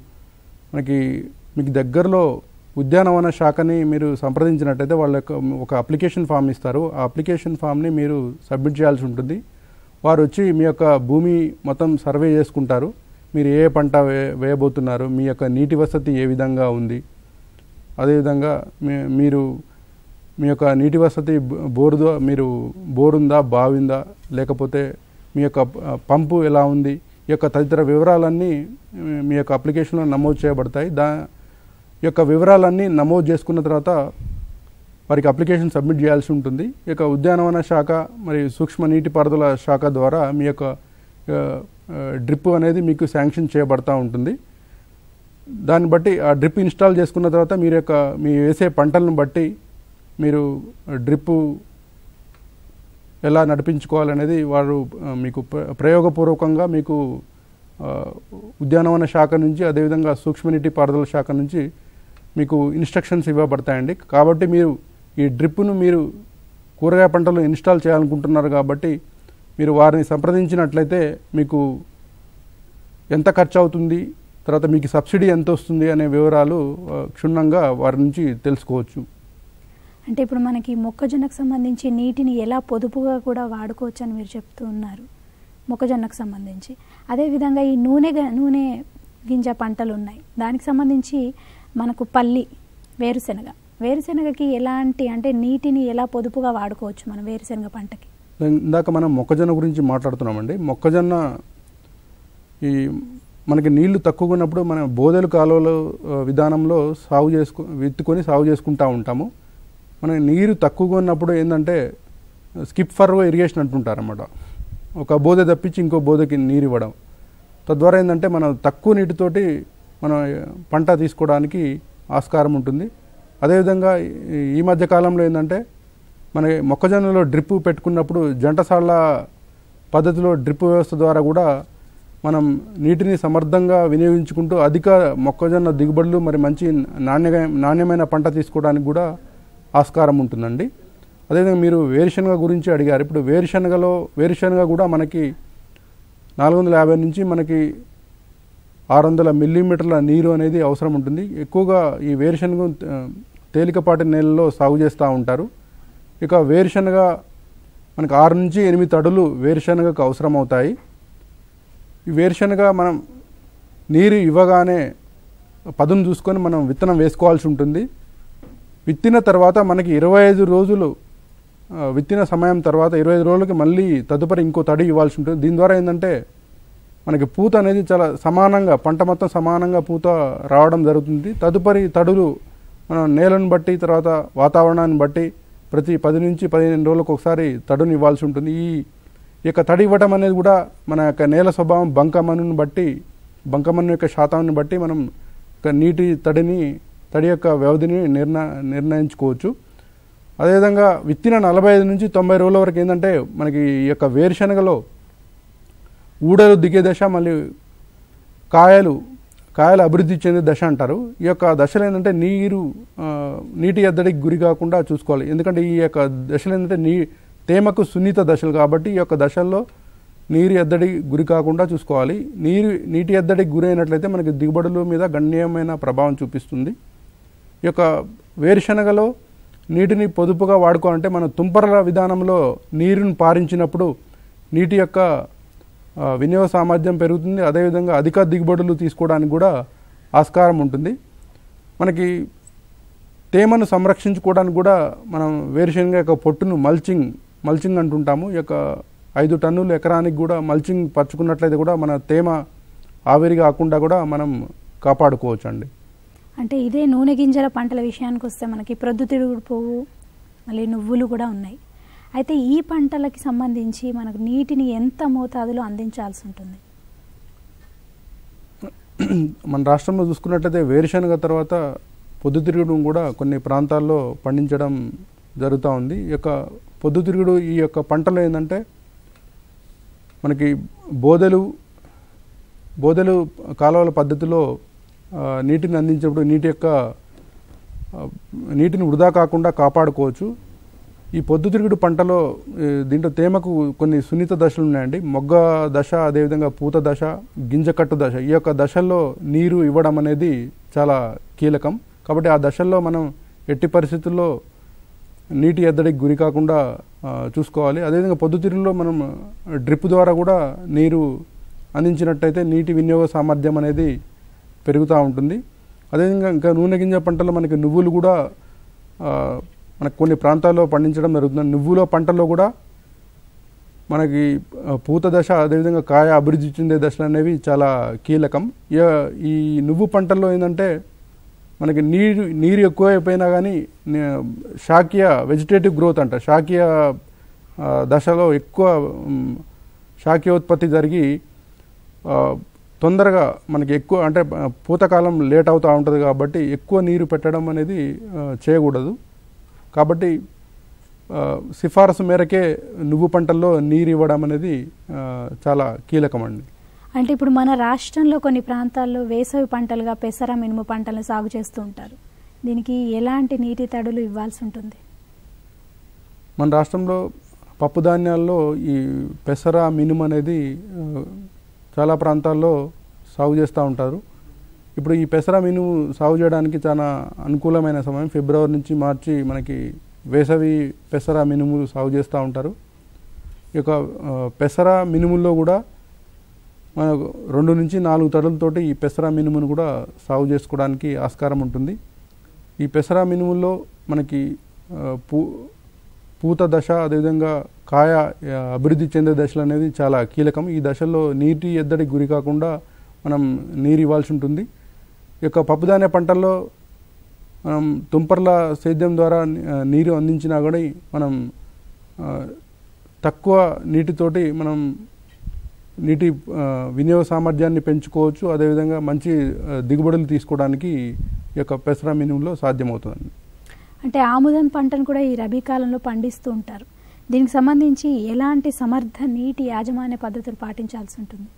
మీకు దగ్గరలో ఉద్యానవన శాఖని మీరు సంప్రదించినట్టయితే వాళ్ళ ఒక అప్లికేషన్ ఫామ్ ఇస్తారు. ఆ అప్లికేషన్ ఫామ్ని మీరు సబ్మిట్ చేయాల్సి ఉంటుంది. వారు వచ్చి మీ యొక్క భూమి మొత్తం సర్వే చేసుకుంటారు. మీరు ఏ పంట వేయబోతున్నారు, మీ యొక్క నీటి వసతి ఏ విధంగా ఉంది, అదేవిధంగా మీరు మీ యొక్క నీటి వసతి బోరుందా, బావిందా, లేకపోతే మీ యొక్క పంపు ఎలా ఉంది, ఈ యొక్క తదితర వివరాలన్నీ మీ యొక్క అప్లికేషన్లో నమోదు చేయబడతాయి. ఈ యొక్క వివరాలన్నీ నమోదు చేసుకున్న తర్వాత వారికి అప్లికేషన్ సబ్మిట్ చేయాల్సి ఉంటుంది. ఈ యొక్క ఉద్యానవన శాఖ మరియు సూక్ష్మ నీటిపారుదల శాఖ ద్వారా మీ యొక్క డ్రిప్ అనేది మీకు శాంక్షన్ చేయబడతా ఉంటుంది. దాన్ని బట్టి ఆ డ్రిప్ ఇన్స్టాల్ చేసుకున్న తర్వాత మీ వేసే పంటలను బట్టి మీరు డ్రిప్ ఎలా నడిపించుకోవాలనేది వారు మీకు ప్రయోగపూర్వకంగా మీకు ఉద్యానవన శాఖ నుంచి, అదేవిధంగా సూక్ష్మనీటి పారుదల శాఖ నుంచి మీకు ఇన్స్ట్రక్షన్స్ ఇవ్వబడతాయండి. కాబట్టి మీరు ఈ డ్రిప్ను మీరు కూరగాయ పంటలు ఇన్స్టాల్ చేయాలనుకుంటున్నారు కాబట్టి మీరు వారిని సంప్రదించినట్లయితే మీకు ఎంత ఖర్చు అవుతుంది, తర్వాత మీకు సబ్సిడీ ఎంత వస్తుంది అనే వివరాలు క్షుణ్ణంగా వారి నుంచి తెలుసుకోవచ్చు. అంటే ఇప్పుడు మనకి మొక్కజొన్నకు సంబంధించి నీటిని ఎలా పొదుపుగా కూడా వాడుకోవచ్చు అని మీరు చెప్తూ ఉన్నారు మొక్కజొన్నకు సంబంధించి. అదేవిధంగా ఈ నూనె గింజ పంటలు ఉన్నాయి, దానికి సంబంధించి మనకు పల్లి, వేరుశెనగకి ఎలాంటి అంటే నీటిని ఎలా పొదుపుగా వాడుకోవచ్చు మనం వేరుశెనగ పంటకి? ఇందాక మనం మొక్కజొన్న గురించి మాట్లాడుతున్నామండి. మొక్కజొన్న మనకి నీళ్లు తక్కువగా ఉన్నప్పుడు మనం బోదెలు కాలువల విధానంలో విత్తుకొని సాగు చేసుకుంటూ ఉంటాము. మనకి నీరు తక్కువగా ఉన్నప్పుడు ఏంటంటే స్కిప్ ఫర్వో ఇరిగేషన్ అంటుంటారన్నమాట. ఒక బోధ తప్పించి ఇంకో బోధకి నీరు ఇవ్వడం. తద్వారా ఏంటంటే మనం తక్కువ నీటితోటి మనం పంట తీసుకోవడానికి ఆస్కారం ఉంటుంది. అదేవిధంగా ఈ మధ్య కాలంలో ఏంటంటే మన మొక్కజొన్నలో డ్రిప్ పెట్టుకున్నప్పుడు జంటసాళ్ల పద్ధతిలో డ్రిప్ వ్యవస్థ ద్వారా కూడా మనం నీటిని సమర్థంగా వినియోగించుకుంటూ అధిక మొక్కజొన్న దిగుబడులు మరి మంచి నాణ్యమైన పంట తీసుకోవడానికి కూడా ఆస్కారం ఉంటుందండి. అదేవిధంగా మీరు వేరుశనగ గురించి అడిగారు. ఇప్పుడు వేరుశనగ కూడా మనకి 450 నుంచి మనకి 600 మిల్లీమీటర్ల నీరు అనేది అవసరం ఉంటుంది. ఎక్కువగా ఈ వేరుశనగ తేలికపాటి నేలలో సాగు చేస్తూ ఉంటారు. ఇక వేరుశనగ మనకి 6 నుంచి 8 తడులు వేరుశనగకు అవసరం అవుతాయి. ఈ వేరుశనగ మనం నీరు ఇవ్వగానే పదును చూసుకొని మనం విత్తనం వేసుకోవాల్సి ఉంటుంది. విత్తిన తర్వాత మనకి 25 రోజులు విత్తిన సమయం తర్వాత 25 రోజులకి మళ్ళీ తదుపరి ఇంకో తడి ఇవ్వాల్సి ఉంటుంది. దీని ద్వారా ఏంటంటే మనకి పూత అనేది చాలా సమానంగా పంట మొత్తం సమానంగా పూత రావడం జరుగుతుంది. తదుపరి తడులు మనం నేలను బట్టి తర్వాత వాతావరణాన్ని బట్టి ప్రతి 10 నుంచి 15 రోజులకు ఒకసారి తడుని ఇవ్వాల్సి ఉంటుంది. ఈ యొక్క తడి ఇవ్వడం అనేది కూడా మన యొక్క నేల స్వభావం బంకమన్నుని బట్టి బంకమన్ను యొక్క శాతాన్ని బట్టి మనం నీటి తడి యొక్క వ్యవధిని నిర్ణయించుకోవచ్చు. అదేవిధంగా విత్తిన 45 నుంచి 90 రోజుల వరకు ఏంటంటే మనకి ఈ యొక్క వేరుశనగలో ఊడలు దిగే దశ, మళ్ళీ కాయలు అభివృద్ధి చెందే దశ అంటారు. ఈ యొక్క దశలు ఏంటంటే నీటి ఎద్దడికి గురి కాకుండా చూసుకోవాలి. ఎందుకంటే ఈ యొక్క దశలు ఏంటంటే తేమకు సున్నిత దశలు కాబట్టి ఈ యొక్క దశల్లో నీరు ఎద్దడి గురి కాకుండా చూసుకోవాలి. నీటి ఎద్దడికి గురైనట్లయితే మనకి దిగుబడుల మీద గణనీయమైన ప్రభావం చూపిస్తుంది. ఈ యొక్క వేరుశనగలో నీటిని పొదుపుగా వాడుకోవాలంటే మనం తుంపరల విధానంలో నీరుని పారించినప్పుడు నీటి యొక్క వినియోగ సామర్థ్యం పెరుగుతుంది. అదేవిధంగా అధిక దిగుబడులు తీసుకోవడానికి కూడా ఆస్కారం ఉంటుంది. మనకి తేమను సంరక్షించుకోవడానికి కూడా మనం వేరుశనగ యొక్క పొట్టును మల్చింగ్ అంటుంటాము. ఈ యొక్క 5 టన్నులు ఎకరానికి కూడా మల్చింగ్ పరుచుకున్నట్లయితే కూడా మన తేమ ఆవిరి కాకుండా కూడా మనం కాపాడుకోవచ్చు అండి. అంటే ఇదే నూనె గింజల పంటల విషయానికి వస్తే మనకి ప్రొద్దుతిరుగుడు పువ్వు, మళ్ళీ నువ్వులు కూడా ఉన్నాయి. అయితే ఈ పంటలకి సంబంధించి మనకు నీటిని ఎంత మోతాదులో అందించాల్సి ఉంటుంది? మన రాష్ట్రంలో చూసుకున్నట్లయితే వేరుశనగ తర్వాత పొద్దుతిరుగుడు కూడా కొన్ని ప్రాంతాల్లో పండించడం జరుగుతూ ఉంది. ఈ యొక్క పొద్దుతిరుగుడు ఈ యొక్క పంటలో ఏంటంటే మనకి బోదెలు కాలువల పద్ధతిలో నీటిని అందించినప్పుడు నీటిని వృధా కాకుండా కాపాడుకోవచ్చు. ఈ పొద్దుతిరుగుడు పంటలో దీంట్లో తేమకు కొన్ని సున్నిత దశలు ఉన్నాయండి. మొగ్గ దశ, అదేవిధంగా పూత దశ, గింజకట్టు దశ. ఈ యొక్క దశల్లో నీరు ఇవ్వడం అనేది చాలా కీలకం. కాబట్టి ఆ దశల్లో మనం ఎట్టి పరిస్థితుల్లో నీటి ఎద్దడికి గురి కాకుండా చూసుకోవాలి. అదేవిధంగా పొద్దుతిరుగుడులో మనం డ్రిప్ ద్వారా కూడా నీరు అందించినట్టయితే నీటి వినియోగ సామర్థ్యం అనేది పెరుగుతూ ఉంటుంది. అదేవిధంగా ఇంకా నూనె గింజ పంటలో మనకి నువ్వులు కూడా మనకు కొన్ని ప్రాంతాల్లో పండించడం జరుగుతుంది. నువ్వుల పంటలో కూడా మనకి పూత దశ, అదేవిధంగా కాయ అభివృద్ధి చెందే దశలు అనేవి చాలా కీలకం. ఈ నువ్వు పంటల్లో ఏంటంటే మనకి నీరు ఎక్కువైపోయినా కానీ వెజిటేటివ్ గ్రోత్ అంట శాఖీయ దశలో ఎక్కువ శాఖీయోత్పత్తి జరిగి తొందరగా మనకి ఎక్కువ అంటే పూతకాలం లేట్ అవుతూ ఉంటుంది కాబట్టి ఎక్కువ నీరు పెట్టడం అనేది చేయకూడదు. కాబట్టి సిఫారసు మేరకే నువ్వు పంటల్లో నీరు ఇవ్వడం అనేది చాలా కీలకమండి. అంటే ఇప్పుడు మన రాష్ట్రంలో కొన్ని ప్రాంతాల్లో వేసవి పంటలుగా పెసర, మినుము పంటలను సాగు చేస్తూ ఉంటారు. దీనికి ఎలాంటి నీటి తడులు ఇవ్వాల్సి ఉంటుంది? మన రాష్ట్రంలో పప్పు ధాన్యాల్లో ఈ పెసర, మినుము అనేది చాలా ప్రాంతాల్లో సాగు చేస్తూ ఉంటారు. ఇప్పుడు ఈ పెసర, మినుము సాగు చేయడానికి చాలా అనుకూలమైన సమయం ఫిబ్రవరి నుంచి మార్చి మనకి వేసవి పెసర, మినుములు సాగు చేస్తూ ఉంటారు. ఈ యొక్క పెసర, మినుముల్లో కూడా మనకు 2 నుంచి 4 తడులతోటి ఈ పెసర, మినుమును కూడా సాగు చేసుకోవడానికి ఆస్కారం ఉంటుంది. ఈ పెసర, మినుముల్లో మనకి పూత దశ, అదేవిధంగా కాయ అభివృద్ధి చెందే దశలు అనేది చాలా కీలకం. ఈ దశల్లో నీటి ఎద్దడికి గురి కాకుండా మనం నీరు ఇవ్వాల్సి ఉంటుంది. ఈ యొక్క పప్పుధాన్య పంటల్లో మనం తుంపర్ల సేద్యం ద్వారా నీరు అందించినా కూడా మనం తక్కువ నీటితోటి మనం నీటి వినియోగ సామర్థ్యాన్ని పెంచుకోవచ్చు. అదేవిధంగా మంచి దిగుబడులు తీసుకోవడానికి ఈ యొక్క పెసర, మినుములో సాధ్యమవుతుంది. అంటే ఆముదం పంటను కూడా ఈ రబీ కాలంలో పండిస్తూ ఉంటారు. దీనికి సంబంధించి ఎలాంటి సమర్థ నీటి యాజమాన్య పద్ధతులు పాటించాల్సి ఉంటుంది?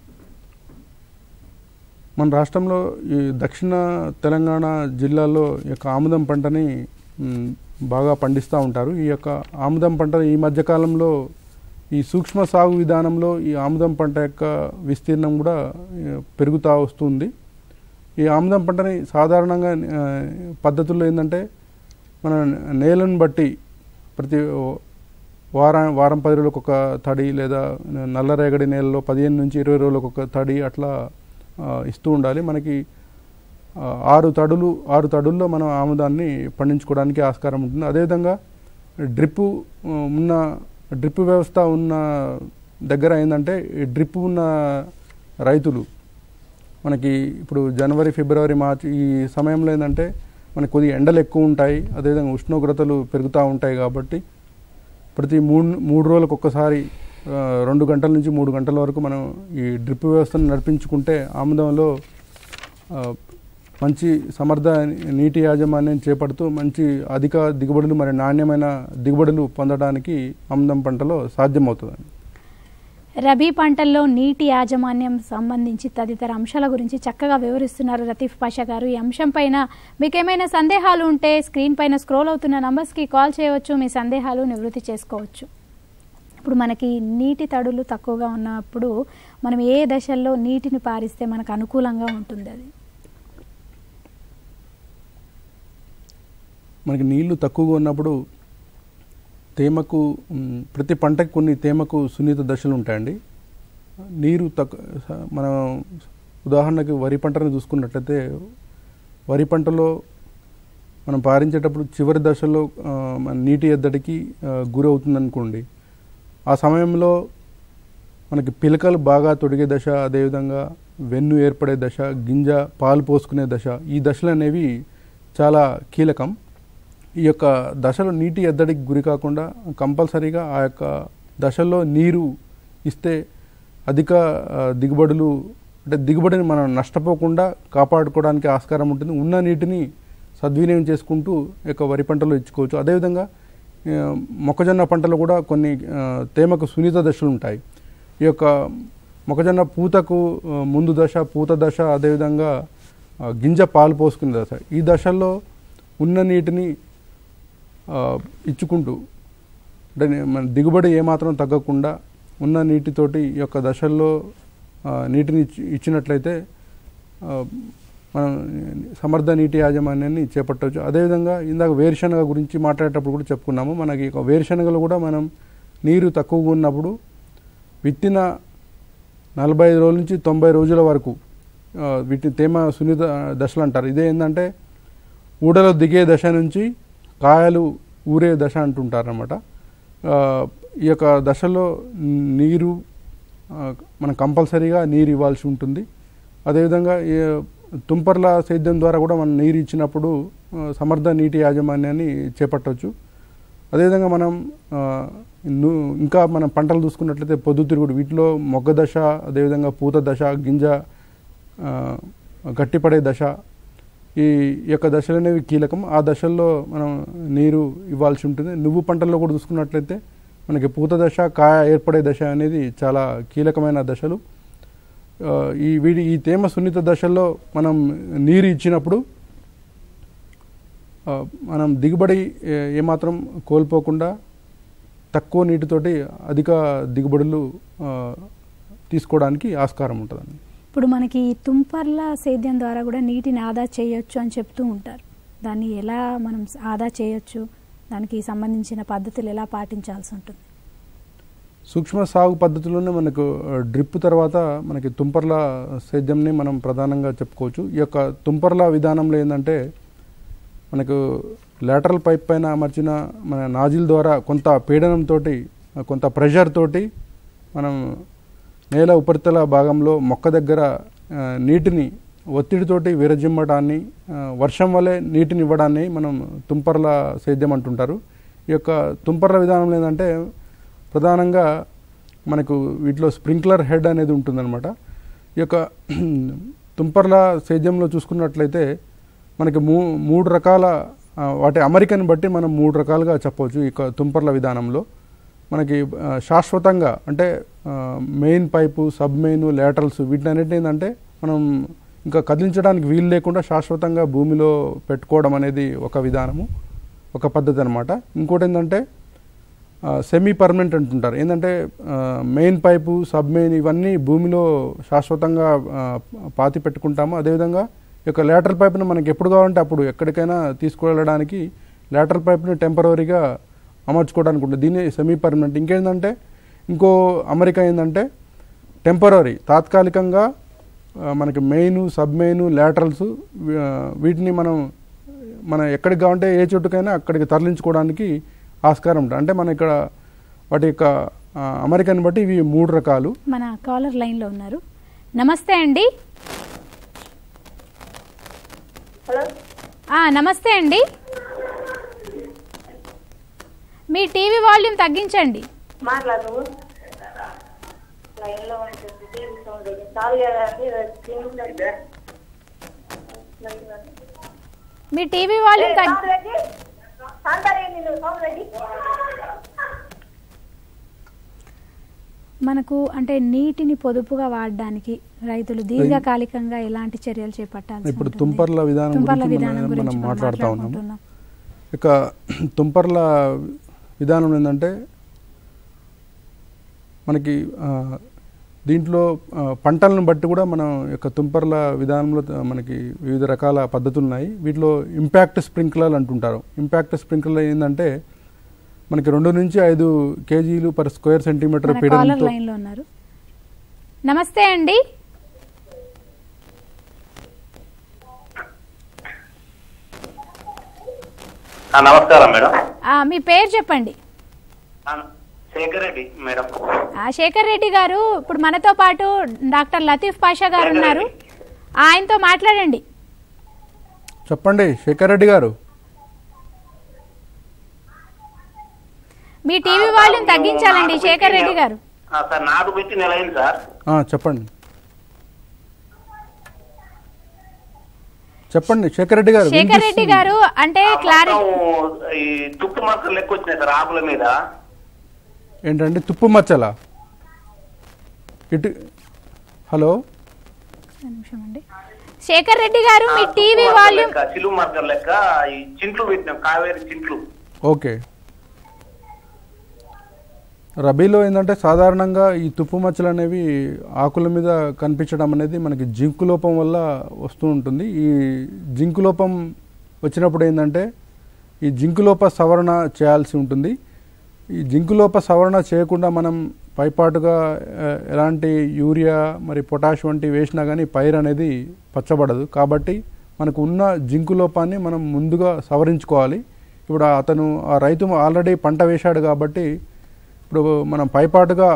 మన రాష్ట్రంలో ఈ దక్షిణ తెలంగాణ జిల్లాలో ఈ యొక్క ఆముదం పంటని బాగా పండిస్తూ ఉంటారు. ఈ యొక్క ఆముదం పంట ఈ మధ్యకాలంలో ఈ సూక్ష్మ సాగు విధానంలో ఈ ఆముదం పంట యొక్క విస్తీర్ణం కూడా పెరుగుతూ వస్తుంది. ఈ ఆముదం పంటని సాధారణంగా పద్ధతుల్లో ఏంటంటే మన నేలను బట్టి ప్రతి వారం 10 రోజులకు ఒక తడి, లేదా నల్లరేగడి నేలలో 15 నుంచి 20 రోజులకు ఒక తడి అట్లా ఇస్తూ ఉండాలి. మనకి 6 తడుల్లో మనం ఆముదాన్ని పండించుకోవడానికి ఆస్కారం ఉంటుంది. అదేవిధంగా డ్రిప్ వ్యవస్థ ఉన్న దగ్గర ఏంటంటే ఈ డ్రిప్ ఉన్న రైతులు మనకి ఇప్పుడు జనవరి, ఫిబ్రవరి, మార్చి ఈ సమయంలో ఏంటంటే మనకి కొద్దిగా ఎండలు ఎక్కువ ఉంటాయి, అదేవిధంగా ఉష్ణోగ్రతలు పెరుగుతూ ఉంటాయి. కాబట్టి ప్రతి మూడు రోజులకు ఒక్కసారి 2 గంటల నుంచి 3 గంటల వరకు మనం ఈ డ్రిప్ వ్యవస్థను నడిపించుకుంటే ఆముదంలో మంచి సమర్థ నీటి యాజమాన్యం చేపడుతూ మంచి అధిక దిగుబడులు మరి నాణ్యమైన దిగుబడులు పొందడానికి ఆముదం పంటలో సాధ్యమవుతుంది. రబీ పంటల్లో నీటి యాజమాన్యం సంబంధించి తదితర అంశాల గురించి చక్కగా వివరిస్తున్నారు లతీఫ్ పాషా గారు. ఈ అంశం పైన మీకు ఏమైనా సందేహాలు ఉంటే స్క్రీన్ పైన స్క్రోల్ అవుతున్న నంబర్స్కి కాల్ చేయవచ్చు, మీ సందేహాలు నివృత్తి చేసుకోవచ్చు. ఇప్పుడు మనకి నీటి తడులు తక్కువగా ఉన్నప్పుడు మనం ఏ దశల్లో నీటిని పారిస్తే మనకు అనుకూలంగా ఉంటుంది? అది మనకి నీళ్లు తక్కువగా ఉన్నప్పుడు తేమకు ప్రతి పంటకి కొన్ని తేమకు సున్నిత దశలు ఉంటాయండి. నీరు మనం ఉదాహరణకి వరి పంటను చూసుకున్నట్లయితే వరి పంటలో మనం పారించేటప్పుడు చివరి దశలో నీటి ఎద్దడికి గురవుతుంది అనుకోండి. ఆ సమయంలో మనకి పిలకలు బాగా తొడిగే దశ, అదేవిధంగా వెన్ను ఏర్పడే దశ, గింజ పాలు పోసుకునే దశ, ఈ దశలు అనేవి చాలా కీలకం. ఈ యొక్క దశలో నీటి ఎద్దడికి గురి కాకుండా కంపల్సరీగా ఆ యొక్క దశల్లో నీరు ఇస్తే అధిక దిగుబడులు అంటే దిగుబడిని మనం నష్టపోకుండా కాపాడుకోవడానికి ఆస్కారం ఉంటుంది. ఉన్న నీటిని సద్వినియోగం చేసుకుంటూ యొక్క వరి పంటలో ఇచ్చుకోవచ్చు. అదేవిధంగా మొక్కజొన్న పంటలో కూడా కొన్ని తేమకు సున్నిత దశలు ఉంటాయి. ఈ యొక్క మొక్కజొన్న పూతకు ముందు దశ, పూత దశ, అదేవిధంగా గింజ పాలు పోసుకునే దశ, ఈ దశల్లో ఉన్న నీటిని ఇచ్చుకుంటూ అంటే మన దిగుబడి ఏమాత్రం తగ్గకుండా ఉన్న నీటితోటి ఈ యొక్క దశల్లో నీటిని ఇచ్చినట్లయితే మనం సమర్థ నీటి యాజమాన్యాన్ని చేపట్టవచ్చు. అదేవిధంగా ఇందాక వేరుశనగ గురించి మాట్లాడేటప్పుడు కూడా చెప్పుకున్నాము. మనకి వేరుశనగలు కూడా మనం నీరు తక్కువగా ఉన్నప్పుడు విత్తిన 45 రోజుల నుంచి 90 రోజుల వరకు వీటిని తేమ సున్నిత దశలు అంటారు. ఇదే ఏంటంటే ఊడలో దిగే దశ నుంచి కాయలు ఊరే దశ అంటుంటారన్నమాట. ఈ యొక్క దశలో నీరు మనం కంపల్సరీగా నీరు ఇవ్వాల్సి ఉంటుంది. అదేవిధంగా తుంపర్ల సేద్యం ద్వారా కూడా మనం నీరు ఇచ్చినప్పుడు సమర్థ నీటి యాజమాన్యాన్ని చేపట్టవచ్చు. అదేవిధంగా మనం ఇంకా మనం పంటలు చూసుకున్నట్లయితే పొద్దుతిరుగుడు, వీటిలో మొగ్గ దశ, అదేవిధంగా పూత దశ, గింజ గట్టిపడే దశ, ఈ యొక్క దశలు అనేవి కీలకం. ఆ దశల్లో మనం నీరు ఇవ్వాల్సి ఉంటుంది. నువ్వు పంటల్లో కూడా చూసుకున్నట్లయితే మనకి పూత దశ, కాయ ఏర్పడే దశ అనేది చాలా కీలకమైన దశలు. ఈ తేమ సున్నిత దశల్లో మనం నీరు ఇచ్చినప్పుడు మనం దిగుబడి ఏమాత్రం కోల్పోకుండా తక్కువ నీటితోటి అధిక దిగుబడులు తీసుకోవడానికి ఆస్కారం ఉంటుందండి. ఇప్పుడు మనకి తుంపర్ల సేద్యం ద్వారా కూడా నీటిని ఆదా చేయొచ్చు అని చెప్తూ ఉంటారు. దాన్ని ఎలా మనం ఆదా చేయొచ్చు, దానికి సంబంధించిన పద్ధతులు ఎలా పాటించాల్సి ఉంటుంది? సూక్ష్మ సాగు పద్ధతిలోనే మనకు డ్రిప్ తర్వాత మనకి తుంపర్ల సేద్యంని మనం ప్రధానంగా చెప్పుకోవచ్చు. ఈ యొక్క తుంపర్ల విధానంలో ఏంటంటే మనకు లాటరల్ పైప్ పైన అమర్చిన మన నాజిల్ ద్వారా కొంత పీడనంతో, కొంత ప్రెషర్ తోటి మనం నేల ఉపరితల భాగంలో మొక్క దగ్గర నీటిని ఒత్తిడితోటి విరజిమ్మడాన్ని, వర్షం వలె నీటిని ఇవ్వడాన్ని మనం తుంపర్ల సేద్యం అంటుంటారు. ఈ యొక్క తుంపర్ల విధానంలో ఏంటంటే ప్రధానంగా మనకు వీటిలో స్ప్రింక్లర్ హెడ్ అనేది ఉంటుందన్నమాట. ఈ యొక్క తుంపర్ల సేద్యంలో చూసుకున్నట్లయితే మనకి మూడు రకాల వాటి అమరికని బట్టి మనం 3 రకాలుగా చెప్పవచ్చు. ఈ తుంపర్ల విధానంలో మనకి శాశ్వతంగా అంటే main pipe, sub main, laterals వీటినన్నిటిని ఏంటంటే మనం ఇంకా కదిలించడానికి వీలు లేకుండా శాశ్వతంగా భూమిలో పెట్టుకోవడం అనేది ఒక విధానము, ఒక పద్ధతి అనమాట. ఇంకోటి ఏంటంటే సెమీ పర్మనెంట్ అంటుంటారు. ఏంటంటే మెయిన్ పైపు, సబ్ మెయిన్ ఇవన్నీ భూమిలో శాశ్వతంగా పాతి పెట్టుకుంటాము. అదేవిధంగా ఈ యొక్క లేటరల్ పైప్ని మనకి ఎప్పుడు కావాలంటే అప్పుడు ఎక్కడికైనా తీసుకువెళ్ళడానికి లేటరల్ పైప్ని టెంపరరీగా అమర్చుకోవడానికి ఉంటుంది. దీన్ని సెమీ పర్మనెంట్. ఇంకేంటంటే ఇంకో అమరిక ఏంటంటే టెంపరరీ, తాత్కాలికంగా మనకి మెయిన్, సబ్ మెయిన్, లాటరల్స్ వీటిని మన ఎక్కడికి కావాలంటే ఏ చోటుకైనా అక్కడికి తరలించుకోవడానికి ఆస్కారం ఉంటుంది. అంటే మన ఇక్కడ వాటి యొక్క అమెరికన్ బట్టి ఇవి 3 రకాలు. మన కాలర్ లైన్లో ఉన్నారు. నమస్తే అండి. హలో, నమస్తే అండి. మీ టీవీ వాల్యూమ్ తగ్గించండి. మాట్లాడు. లైన్లో ఉంటుంది, టీవీ సౌండ్ చాలు కదండి. మీ టీవీ వాల్యూమ్ మనకు అంటే నీటిని పొదుపుగా వాడడానికి రైతులు దీర్ఘకాలికంగా ఎలాంటి చర్యలు చేపట్టాలి? ఇప్పుడు తుంపర్ల విధానం గురించి మనం మాట్లాడుతూ ఉన్నాం. ఇక తుంపర్ల విధానం ఏంటంటే మనకి దీంట్లో పంటలను బట్టి కూడా మనం యొక్క తుంపర్ల విధానంలో మనకి వివిధ రకాల పద్ధతులు ఉన్నాయి. వీటిలో ఇంపాక్ట్ స్ప్రింక్లర్ అంటుంటారు. ఇంపాక్ట్ స్ప్రింక్లర్ ఏంటంటే మనకి 2 నుంచి 5 kg per square centimeter పీడనంతో. నమస్తే అండి. నమస్కారం మేడం. మీ పేరు చెప్పండి. శేఖర్ రెడ్డి మేడం. శేఖర్ రెడ్డి గారు, ఇప్పుడు మనతో పాటు డాక్టర్ లతీఫ్ పాషా గారు ఉన్నారు. ఆయనతో మాట్లాడండి. చెప్పండి శేఖర్ రెడ్డి గారు. మీ టీవీ వాల్యూమ్ తగ్గించాలండి శేఖర్ రెడ్డి గారు. సార్ నాటు పెట్టి నెల అయింది సార్. చెప్పండి చెప్పండి శేఖర్ రెడ్డి గారు. శేఖర్ రెడ్డి గారు అంటే ఈ తుప్పు మచ్చలు లెక్క వచ్చినాయి సార్ ఆకుల మీద. ఏంటండి తుప్పు మచ్చలా? ఇటు హలో శేఖర్ రెడ్డి గారు, మీ టీవీ వాల్యూమ్ చిలుము మచ్చలు లెక్క ఈ చింట్లు పెట్టినాం, కావేరి చింట్లు. ఓకే. రబీలో ఏంటంటే సాధారణంగా ఈ తుప్పు మచ్చలు అనేవి ఆకుల మీద కనిపించడం అనేది మనకి జింకు లోపం వల్ల వస్తూ ఉంటుంది. ఈ జింకు లోపం వచ్చినప్పుడు ఏంటంటే ఈ జింకు లోప సవరణ చేయాల్సి ఉంటుంది. ఈ జింకు లోప సవరణ చేయకుండా మనం పైపాటుగా ఎలాంటి యూరియా మరి పొటాష్ వంటి వేసినా కానీ పైరు అనేది పచ్చబడదు. కాబట్టి మనకు ఉన్న జింకు లోపాన్ని మనం ముందుగా సవరించుకోవాలి. ఇప్పుడు ఆ రైతు ఆల్రెడీ పంట వేశాడు కాబట్టి ఇప్పుడు మనం పైపాటుగా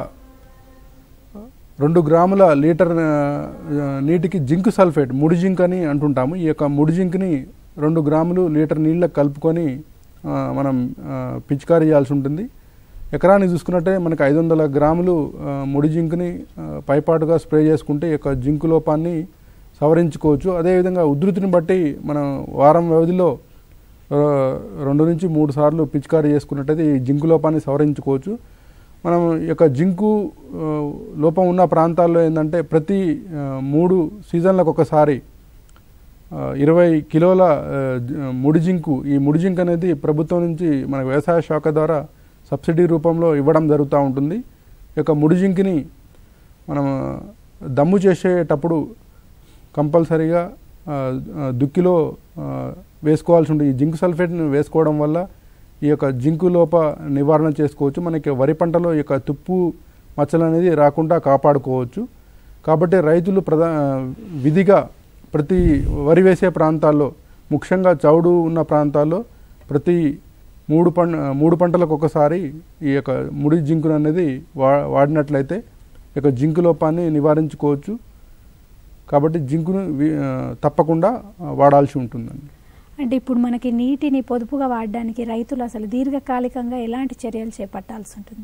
2 గ్రాముల లీటర్ నీటికి జింక్ సల్ఫేట్, ముడి జింక్ అని అంటుంటాము. ఈ యొక్క ముడి జింక్ని 2 గ్రాములు లీటర్ నీళ్ళకి కలుపుకొని మనం పిచికారీ చేయాల్సి ఉంటుంది. ఎకరానికి చూసుకున్నట్టే మనకి 500 గ్రాములు ముడి జింక్ని పైపాటుగా స్ప్రే చేసుకుంటే ఈ యొక్క జింకు లోపాన్ని సవరించుకోవచ్చు. అదేవిధంగా ఉధృతిని బట్టి మనం వారం వ్యవధిలో 2 నుంచి 3 సార్లు పిచికారీ చేసుకున్నట్టయితే ఈ జింకు లోపాన్ని సవరించుకోవచ్చు. మనం ఈ యొక్క జింకు లోపం ఉన్న ప్రాంతాల్లో ఏంటంటే ప్రతి 3 సీజన్లకు ఒకసారి 20 కిలోల ముడి జింకు, ఈ ముడి జింక్ అనేది ప్రభుత్వం నుంచి మన వ్యవసాయ శాఖ ద్వారా సబ్సిడీ రూపంలో ఇవ్వడం జరుగుతూ ఉంటుంది. ఈ యొక్క ముడి జింక్ని మనం దమ్ము చేసేటప్పుడు కంపల్సరీగా దుక్కిలో వేసుకోవాల్సి ఉంటుంది. ఈ జింక్ సల్ఫేట్ని వేసుకోవడం వల్ల ఈ యొక్క జింకు లోప నివారణ చేసుకోవచ్చు. మనకి వరి పంటలో ఈ యొక్క తుప్పు మచ్చలు అనేది రాకుండా కాపాడుకోవచ్చు. కాబట్టి రైతులు విధిగా ప్రతి వరి వేసే ప్రాంతాల్లో, ముఖ్యంగా చౌడు ఉన్న ప్రాంతాల్లో ప్రతి 3 పంటలకు ఒకసారి ఈ యొక్క ముడి జింకును అనేది వాడినట్లయితే ఈ యొక్క జింకు లోపాన్ని నివారించుకోవచ్చు. కాబట్టి జింకును తప్పకుండా వాడాల్సి ఉంటుందండి. అంటే ఇప్పుడు మనకి నీటిని పొదుపుగా వాడడానికి రైతులు అసలు దీర్ఘకాలికంగా ఎలాంటి చర్యలు చేపట్టాల్సి ఉంటుంది?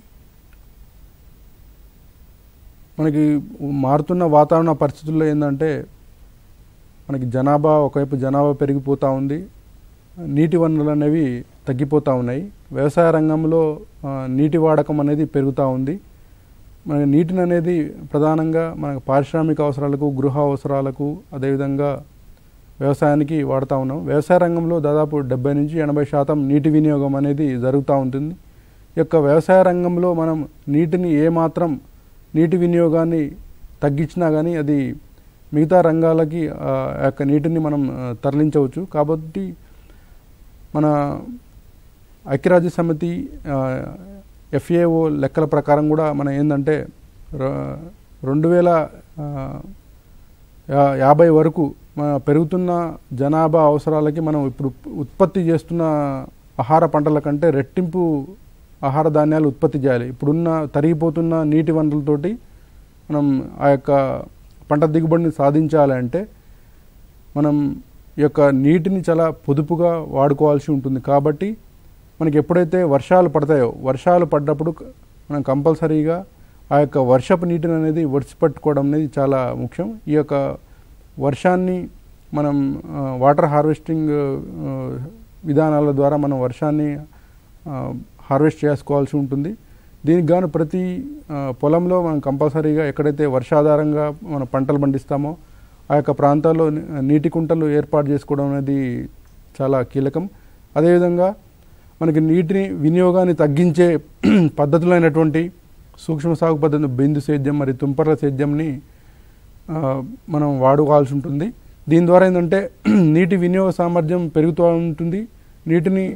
మనకి మారుతున్న వాతావరణ పరిస్థితుల్లో ఏంటంటే మనకి ఒకవైపు జనాభా పెరిగిపోతూ ఉంది, నీటి వనరులు అనేవి తగ్గిపోతూ ఉన్నాయి. వ్యవసాయ రంగంలో నీటి వాడకం అనేది పెరుగుతూ ఉంది. మనకి నీటిని అనేది ప్రధానంగా మనకు పారిశ్రామిక అవసరాలకు, గృహ అవసరాలకు, అదేవిధంగా వ్యవసాయానికి వాడుతూ ఉన్నాం. వ్యవసాయ రంగంలో దాదాపు 70 నుంచి 80% నీటి వినియోగం అనేది జరుగుతూ ఉంటుంది. ఈ యొక్క వ్యవసాయ రంగంలో మనం నీటిని ఏమాత్రం నీటి వినియోగాన్ని తగ్గించినా కానీ అది మిగతా రంగాలకి ఆ యొక్క నీటిని మనం తరలించవచ్చు. కాబట్టి మన ఐక్యరాజ్య సమితి FAO లెక్కల ప్రకారం కూడా మనం ఏంటంటే 50 వరకు మన పెరుగుతున్న జనాభా అవసరాలకి మనం ఇప్పుడు ఉత్పత్తి చేస్తున్న ఆహార పంటల కంటే రెట్టింపు ఆహార ధాన్యాలు ఉత్పత్తి చేయాలి. ఇప్పుడున్న తరిగిపోతున్న నీటి వనరులతోటి మనం ఆ యొక్క పంట దిగుబడిని సాధించాలంటే మనం ఈ యొక్క నీటిని చాలా పొదుపుగా వాడుకోవాల్సి ఉంటుంది. కాబట్టి మనకి ఎప్పుడైతే వర్షాలు పడతాయో వర్షాలు పడ్డప్పుడు మనం కంపల్సరీగా ఆ యొక్క వర్షపు నీటిని అనేది ఒడిసిపెట్టుకోవడం అనేది చాలా ముఖ్యం. ఈ యొక్క వర్షాన్ని మనం వాటర్ హార్వెస్టింగ్ విధానాల ద్వారా మనం వర్షాన్ని హార్వెస్ట్ చేసుకోవాల్సి ఉంటుంది. దీనికి గాను ప్రతి పొలంలో మనం కంపల్సరీగా ఎక్కడైతే వర్షాధారంగా మనం పంటలు పండిస్తామో ఆ యొక్క ప్రాంతాల్లో నీటి కుంటలు ఏర్పాటు చేసుకోవడం అనేది చాలా కీలకం. అదేవిధంగా మనకి నీటిని వినియోగాన్ని తగ్గించే పద్ధతులైనటువంటి సూక్ష్మ సాగు పద్ధతి బిందు సేద్యం మరియు తుంపర్ల సేద్యంని మనం వాడుకోవాల్సి ఉంటుంది. దీని ద్వారా ఏంటంటే నీటి వినియోగ సామర్థ్యం పెరుగుతూ ఉంటుంది. నీటిని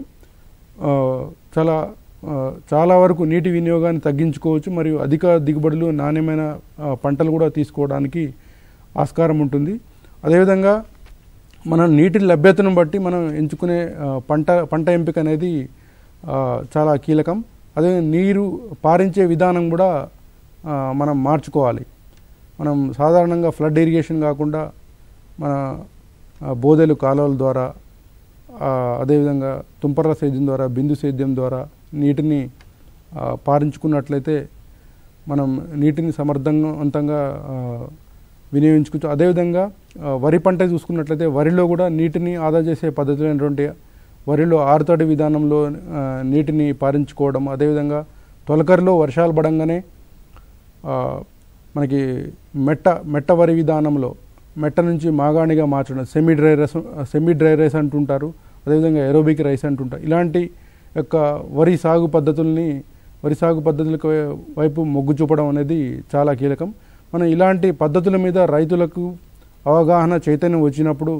చాలా వరకు నీటి వినియోగాన్ని తగ్గించుకోవచ్చు మరియు అధిక దిగుబడులు నాణ్యమైన పంటలు కూడా తీసుకోవడానికి ఆస్కారం ఉంటుంది. అదేవిధంగా మన నీటి లభ్యతను బట్టి మనం ఎంచుకునే పంట ఎంపిక అనేది చాలా కీలకం. అదే నీరు పారించే విధానం కూడా మనం మార్చుకోవాలి. మనం సాధారణంగా ఫ్లడ్ ఇరిగేషన్ కాకుండా మన బోదెలు కాలువల ద్వారా అదేవిధంగా తుంపర్ల సేద్యం ద్వారా బిందు సేద్యం ద్వారా నీటిని పారించుకున్నట్లయితే మనం నీటిని సమర్థవంతంగా వినియోగించుకోవచ్చు. అదేవిధంగా వరి పంట చూసుకున్నట్లయితే వరిలో కూడా నీటిని ఆదా చేసే పద్ధతులైనటువంటి వరిలో ఆరుతడి విధానంలో నీటిని పారించుకోవడం, అదేవిధంగా తొలకరిలో వర్షాలు పడంగానే మనకి మెట్ట వరి విధానంలో మెట్ట నుంచి మాగాణిగా మార్చడం, సెమీ డ్రై రైస్ అంటుంటారు, అదేవిధంగా ఏరోబిక్ రైస్ అంటుంటారు. ఇలాంటి యొక్క వరి సాగు పద్ధతులకు వైపు మొగ్గు చూపడం అనేది చాలా కీలకం. మనం ఇలాంటి పద్ధతుల మీద రైతులకు అవగాహన చైతన్యం వచ్చినప్పుడు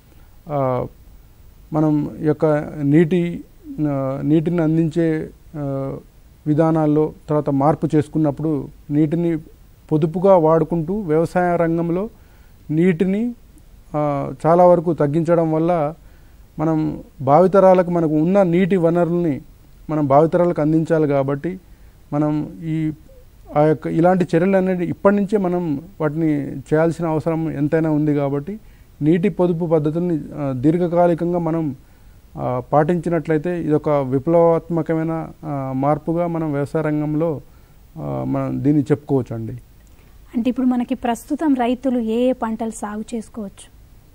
మనం యొక్క నీటిని అందించే విధానాల్లో తర్వాత మార్పు చేసుకున్నప్పుడు నీటిని పొదుపుగా వాడుకుంటూ వ్యవసాయ రంగంలో నీటిని చాలా వరకు తగ్గించడం వల్ల మనం భావితరాలకు మనకు ఉన్న నీటి వనరుల్ని మనం భావితరాలకు అందించాలి. కాబట్టి మనం ఇలాంటి చర్యలు అనేది ఇప్పటి నుంచే మనం వాటిని చేయాల్సిన అవసరం ఎంతైనా ఉంది. కాబట్టి నీటి పొదుపు పద్ధతుల్ని దీర్ఘకాలికంగా మనం పాటించినట్లయితే ఇదొక విప్లవాత్మకమైన మార్పుగా మనం వ్యవసాయ రంగంలో మనం దీన్ని చెప్పుకోవచ్చు అండి. అంటే ఇప్పుడు మనకి ప్రస్తుతం రైతులు ఏ పంటలు సాగు చేసుకోవచ్చు?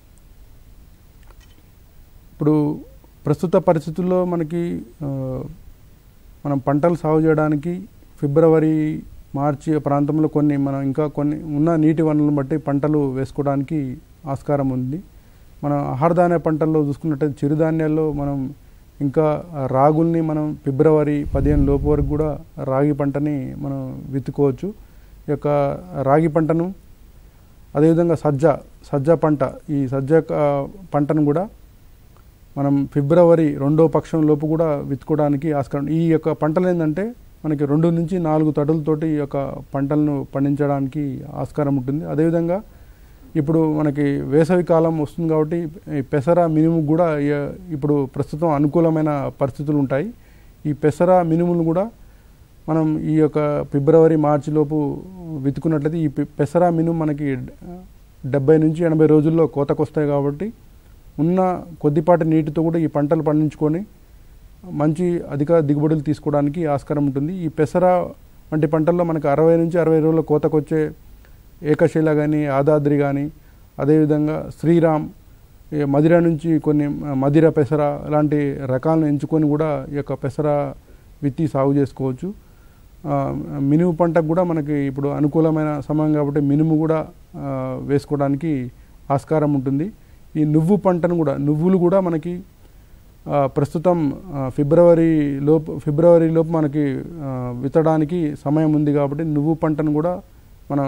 ఇప్పుడు ప్రస్తుత పరిస్థితుల్లో మనకి మనం పంటలు సాగు చేయడానికి ఫిబ్రవరి మార్చి ప్రాంతంలో మనం ఇంకా కొన్ని ఉన్న నీటి వనరులను బట్టి పంటలు వేసుకోవడానికి ఆస్కారం ఉంది. మనం ఆహారధాన్య పంటల్లో చూసుకున్నట్టయితే చిరుధాన్యాల్లో మనం ఇంకా రాగుల్ని మనం ఫిబ్రవరి 15 లోపు వరకు కూడా రాగి పంటని మనం విత్తుకోవచ్చు. ఈ యొక్క రాగి పంటను అదేవిధంగా సజ్జ పంట, ఈ సజ్జ పంటను కూడా మనం ఫిబ్రవరి 2వ పక్షం లోపు కూడా విత్తుకోవడానికి ఆస్కారం. ఈ యొక్క పంటలు ఏంటంటే మనకి 2 నుంచి 4 తడులతోటి ఈ యొక్క పంటలను పండించడానికి ఆస్కారం ఉంటుంది. అదేవిధంగా ఇప్పుడు మనకి వేసవి కాలం వస్తుంది కాబట్టి ఈ పెసర మినుము కూడా ఇప్పుడు ప్రస్తుతం అనుకూలమైన పరిస్థితులు ఉంటాయి. ఈ పెసర మినుములు కూడా మనం ఈ యొక్క ఫిబ్రవరి మార్చి లోపు విత్తుకున్నట్లయితే ఈ పెసర మినుము మనకి 70 నుంచి 80 రోజుల్లో కోతకు వస్తాయి. కాబట్టి ఉన్న కొద్దిపాటి నీటితో కూడా ఈ పంటలు పండించుకొని మంచి అధిక దిగుబడులు తీసుకోవడానికి ఆస్కారం ఉంటుంది. ఈ పెసర వంటి పంటల్లో మనకు 60 నుంచి 60 రోజుల కోతకు వచ్చే ఏకశిల కానీ ఆదాద్రి కానీ అదేవిధంగా శ్రీరామ్, మదిర నుంచి కొన్ని మదిర పెసర లాంటి రకాలను ఎంచుకొని కూడా ఈ యొక్క పెసర విత్తి సాగు చేసుకోవచ్చు. మినుము పంటకు కూడా మనకి ఇప్పుడు అనుకూలమైన సమయం కాబట్టి మినుము కూడా వేసుకోవడానికి ఆస్కారం ఉంటుంది. ఈ నువ్వులు కూడా మనకి ప్రస్తుతం ఫిబ్రవరి లోపు మనకి విత్తడానికి సమయం ఉంది. కాబట్టి నువ్వు పంటను కూడా మనం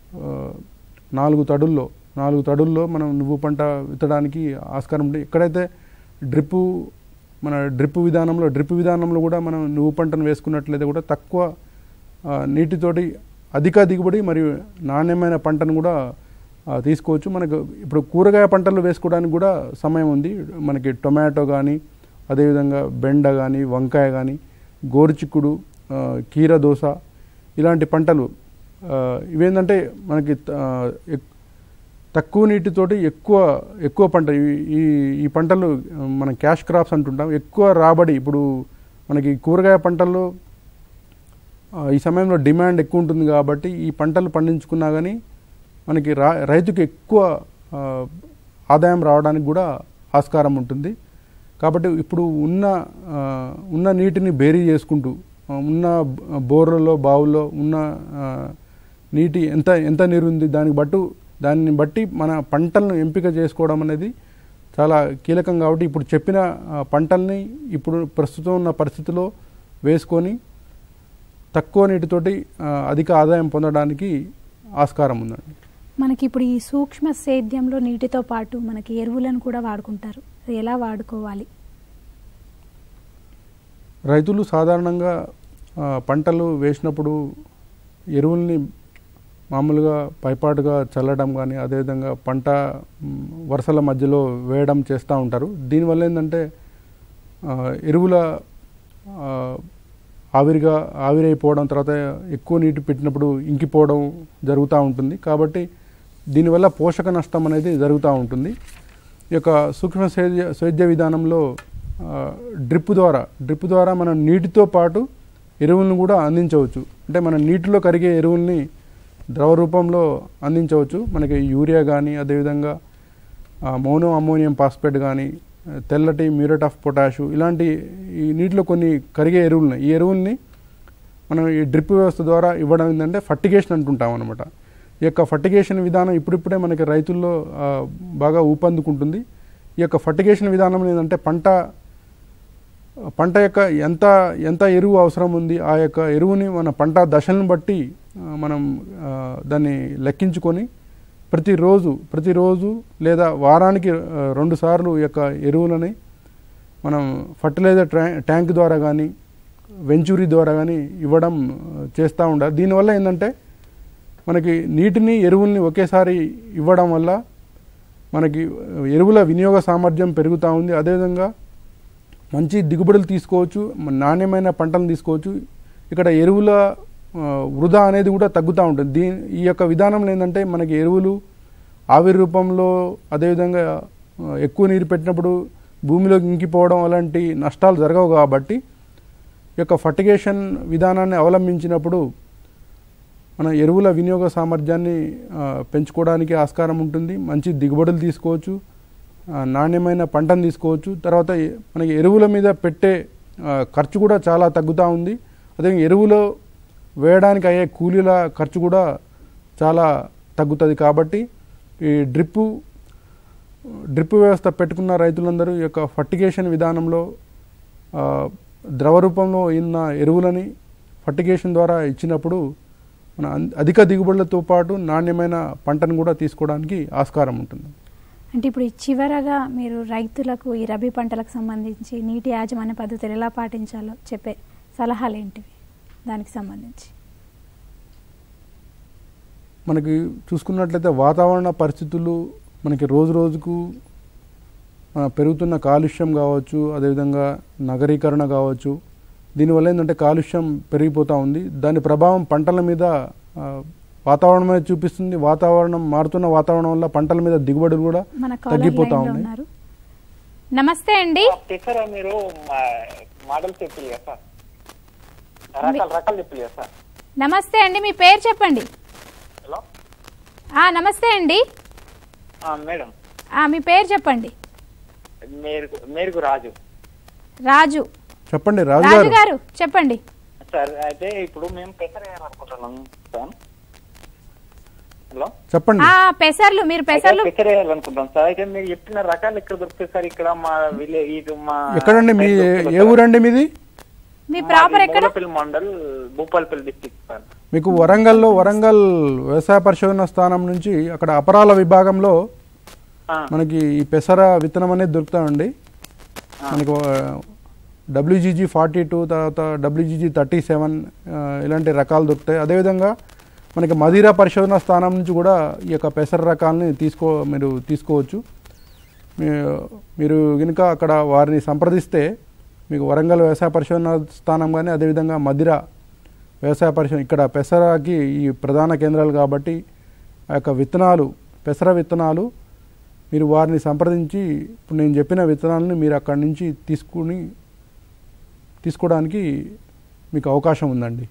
4 తడుల్లో మనం నువ్వు పంట విత్తడానికి ఆస్కారం ఉంది. ఎక్కడైతే డ్రిప్ విధానంలో కూడా మనం నువ్వు పంటను వేసుకున్నట్లయితే కూడా తక్కువ నీటితోటి అధిక దిగుబడి మరియు నాణ్యమైన పంటను కూడా తీసుకోవచ్చు. మనకు ఇప్పుడు కూరగాయ పంటలు వేసుకోవడానికి కూడా సమయం ఉంది. మనకి టొమాటో కానీ, అదేవిధంగా బెండ కానీ, వంకాయ కానీ, గోరుచిక్కుడు, కీరదోస ఇలాంటి పంటలు ఇవేంటంటే మనకి తక్కువ నీటితోటి ఎక్కువ పంట. ఈ పంటలు మనం క్యాష్ క్రాప్స్ అంటుంటాం. ఎక్కువ రాబడి. ఇప్పుడు మనకి కూరగాయ పంటల్లో ఈ సమయంలో డిమాండ్ ఎక్కువ ఉంటుంది కాబట్టి ఈ పంటలు పండించుకున్నా కానీ మనకి రైతుకి ఎక్కువ ఆదాయం రావడానికి కూడా ఆస్కారం ఉంటుంది. కాబట్టి ఇప్పుడు ఉన్న నీటిని బేరీ చేసుకుంటూ ఉన్న బోర్లలో బావుల్లో ఉన్న నీటి ఎంత నీరు ఉంది దాన్ని బట్టి మన పంటలను ఎంపిక చేసుకోవడం అనేది చాలా కీలకం. కాబట్టి ఇప్పుడు చెప్పిన పంటల్ని ఇప్పుడు ప్రస్తుతం ఉన్న పరిస్థితిలో వేసుకొని తక్కువ నీటితోటి అధిక ఆదాయం పొందడానికి ఆస్కారం ఉందండి. మనకి ఇప్పుడు ఈ సూక్ష్మ సేద్యంలో నీటితో పాటు మనకి ఎరువులను కూడా వాడుకుంటారు. అది ఎలా వాడుకోవాలి? రైతులు సాధారణంగా పంటలు వేసినప్పుడు ఎరువుల్ని మామూలుగా పైపాటుగా చల్లడం కానీ, అదేవిధంగా పంట వరుసల మధ్యలో వేయడం చేస్తూ ఉంటారు. దీనివల్ల ఏంటంటే ఎరువుల ఆవిరైపోవడం, తర్వాత ఎక్కువ నీటి పెట్టినప్పుడు ఇంకిపోవడం జరుగుతూ ఉంటుంది. కాబట్టి దీనివల్ల పోషక నష్టం అనేది జరుగుతూ ఉంటుంది. ఈ యొక్క సూక్ష్మ సేద్య విధానంలో డ్రిప్ ద్వారా మనం నీటితో పాటు ఎరువులను కూడా అందించవచ్చు. అంటే మన నీటిలో కరిగే ఎరువుల్ని ద్రవ రూపంలో అందించవచ్చు. మనకి యూరియా కానీ, అదేవిధంగా మోనో అమ్మోనియం ఫాస్ఫేట్ కానీ, తెల్లటి మ్యూరేట్ ఆఫ్ పొటాషు ఇలాంటి ఈ నీటిలో కొన్ని కరిగే ఎరువులు. ఈ ఎరువుల్ని మనం ఈ డ్రిప్ వ్యవస్థ ద్వారా ఇవ్వడం ఏంటంటే ఫర్టిగేషన్ అంటుంటాం అనమాట. ఈ యొక్క ఫర్టిగేషన్ విధానం ఇప్పుడిప్పుడే మనకి రైతుల్లో బాగా ఊపందుకుంటుంది. ఈ యొక్క ఫర్టిగేషన్ విధానం ఏంటంటే పంట యొక్క ఎంత ఎరువు అవసరం ఉంది, ఆ యొక్క ఎరువుని మన పంట దశలను బట్టి మనం దాన్ని లెక్కించుకొని ప్రతిరోజు లేదా వారానికి 2 సార్లు ఈ యొక్క ఎరువులని మనం ఫర్టిలైజర్ ట్యాంక్ ద్వారా కానీ, వెంచూరీ ద్వారా కానీ ఇవ్వడం చేస్తూ ఉండాలి. దీనివల్ల ఏంటంటే మనకి నీటిని ఎరువుల్ని ఒకేసారి ఇవ్వడం వల్ల మనకి ఎరువుల వినియోగ సామర్థ్యం పెరుగుతూ ఉంది. అదేవిధంగా మంచి దిగుబడులు తీసుకోవచ్చు, నాణ్యమైన పంటలు తీసుకోవచ్చు. ఇక్కడ ఎరువుల వృధా అనేది కూడా తగ్గుతూ ఉంటుంది. ఈ యొక్క విధానంలో ఏంటంటే మనకి ఎరువులు ఆవిరి రూపంలో, అదేవిధంగా ఎక్కువ నీరు పెట్టినప్పుడు భూమిలోకి ఇంకిపోవడం అలాంటి నష్టాలు జరగవు. కాబట్టి ఈ యొక్క ఫర్టిగేషన్ విధానాన్ని అవలంబించినప్పుడు మన ఎరువుల వినియోగ సామర్థ్యాన్ని పెంచుకోవడానికి ఆస్కారం ఉంటుంది. మంచి దిగుబడులు తీసుకోవచ్చు, నాణ్యమైన పంటను తీసుకోవచ్చు. తర్వాత మనకి ఎరువుల మీద పెట్టే ఖర్చు కూడా చాలా తగ్గుతూ ఉంది. అదే ఎరువులో వేయడానికి అయ్యే కూలీల ఖర్చు కూడా చాలా తగ్గుతుంది. కాబట్టి ఈ డ్రిప్ వ్యవస్థ పెట్టుకున్న రైతులందరూ ఈ యొక్క ఫర్టిగేషన్ విధానంలో ద్రవ రూపంలో ఉన్న ఎరువులని ఫర్టిగేషన్ ద్వారా ఇచ్చినప్పుడు మన అధిక దిగుబడులతో పాటు నాణ్యమైన పంటను కూడా తీసుకోవడానికి ఆస్కారం ఉంటుంది. అంటే ఇప్పుడు చివరగా మీరు రైతులకు ఈ రబీ పంటలకు సంబంధించి నీటి యాజమాన్య పద్ధతులు ఎలా పాటించాలో చెప్పే సలహాలు ఏంటివి దానికి సంబంధించి? మనకి చూసుకున్నట్లయితే వాతావరణ పరిస్థితులు మనకి రోజుకు పెరుగుతున్న కాలుష్యం కావచ్చు, అదేవిధంగా నగరీకరణ కావచ్చు, దీనివల్ల ఏంటంటే కాలుష్యం పెరిగిపోతూ ఉంది. దాని ప్రభావం పంటల మీద వాతావరణం మీద చూపిస్తుంది. మారుతున్న వాతావరణం వల్ల పంటల మీద దిగుబడులు కూడా తగ్గిపోతా ఉంది. నమస్తే అండి. మీరు మోడల్ చెప్పాలి కదా సార్, రకాలు చెప్పాలి కదా సార్. నమస్తే అండి, మీ పేరు చెప్పండి. హలో, నమస్తే అండి మేడం. మీ పేరు చెప్పండి. మేరుకు రాజు చెప్పండి. రాజు గారు చెప్పండి సార్. అయితే ఇప్పుడు మేము పెసర వేయాలనుకుంటున్నాం సార్. హలో చెప్పండి. పెసర్లు పెసర వేయాలనుకుంటాం సార్. అయితే మీరు చెప్పిన రకాలు ఎక్కడ దొరుకుతాయి సార్? ఇక్కడ మా విలేజ్ ఎక్కడండి? మీ ఏ ఊరండి మీది? మీ ప్రాపర్ ఎక్కడ? Mandal Bhupalpally district sir. మీకు వరంగల్ వ్యవసాయ పరిశోధన స్థానం నుంచి అక్కడ అపరాల విభాగంలో మనకి ఈ పెసర విత్తనం అనేది దొరుకుతామండి. మనకు WGG 42, తర్వాత WGG 37 ఇలాంటి రకాలు దొరుకుతాయి. అదేవిధంగా మనకి మదిరా పరిశోధన స్థానం నుంచి కూడా ఈ యొక్క పెసర రకాలని మీరు తీసుకోవచ్చు. మీరు కనుక అక్కడ వారిని సంప్రదిస్తే మీకు వరంగల్ వ్యవసాయ పరిశోధన స్థానం కానీ అదేవిధంగా మదిరా వ్యవసాయ పరిశోధన ఇక్కడ పెసరకి ఈ ప్రధాన కేంద్రాలు కాబట్టి ఆ యొక్క విత్తనాలు పెసర విత్తనాలు మీరు వారిని సంప్రదించి ఇప్పుడు నేను చెప్పిన విత్తనాలను మీరు అక్కడి నుంచి తీసుకోవడానికి మీకు అవకాశం ఉందండి.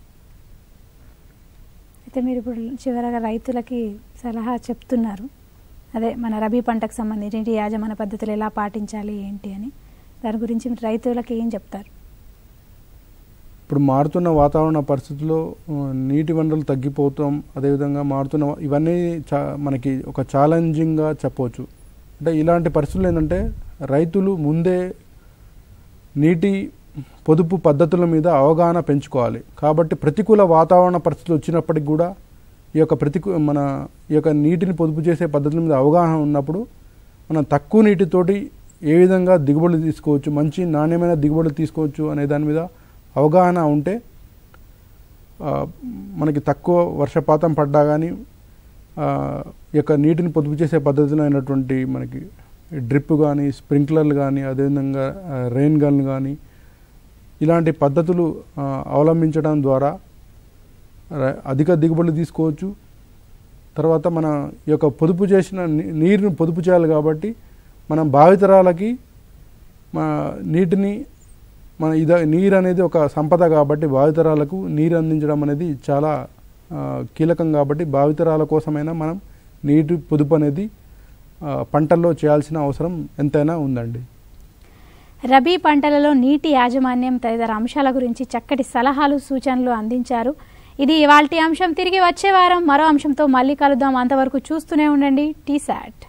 అయితే మీరు ఇప్పుడు చివరగా రైతులకి సలహా చెప్తున్నారు, అదే మన రబీ పంటకు సంబంధించి నీటి యాజమాన్య పద్ధతులు ఎలా పాటించాలి ఏంటి అని, దాని గురించి మీరు రైతులకి ఏం చెప్తారు? ఇప్పుడు మారుతున్న వాతావరణ పరిస్థితుల్లో నీటి వనరులు తగ్గిపోతాం, అదేవిధంగా మారుతున్న ఇవన్నీ మనకి ఒక ఛాలెంజింగ్గా చెప్పవచ్చు. అంటే ఇలాంటి పరిస్థితులు ఏంటంటే రైతులు ముందే నీటి పొదుపు పద్ధతుల మీద అవగాహన పెంచుకోవాలి. కాబట్టి ప్రతికూల వాతావరణ పరిస్థితులు వచ్చినప్పటికి కూడా ఈ యొక్క నీటిని పొదుపు చేసే పద్ధతుల మీద అవగాహన ఉన్నప్పుడు మనం తక్కువ నీటితోటి ఏ విధంగా దిగుబడులు తీసుకోవచ్చు, మంచి నాణ్యమైన దిగుబడులు తీసుకోవచ్చు అనే దాని మీద అవగాహన ఉంటే మనకి తక్కువ వర్షపాతం పడ్డా కానీ ఈ యొక్క నీటిని పొదుపు చేసే పద్ధతులు అయినటువంటి మనకి డ్రిప్ కానీ స్ప్రింక్లర్లు కానీ అదేవిధంగా రెయిన్ గన్లు కానీ ఇలాంటి పద్ధతులు అవలంబించడం ద్వారా అధిక దిగుబడులు తీసుకోవచ్చు. తర్వాత మన ఈ యొక్క పొదుపు చేసిన నీరుని పొదుపు చేయాలి కాబట్టి మనం భావితరాలకి నీరు అనేది ఒక సంపద కాబట్టి భావితరాలకు నీరు అందించడం అనేది చాలా కీలకం. కాబట్టి భావితరాల కోసమైనా మనం నీటి పొదుపు అనేది పంటల్లో చేయాల్సిన అవసరం ఎంతైనా ఉందండి. రబీ పంటలలో నీటి యాజమాన్యం తదితర అంశాల గురించి చక్కటి సలహాలు సూచనలు అందించారు. ఇది ఇవాల్టి అంశం. తిరిగి వచ్చే వారం మరో అంశంతో మళ్ళీ కలుద్దాం. అంతవరకు చూస్తూనే ఉండండి టీసాట్.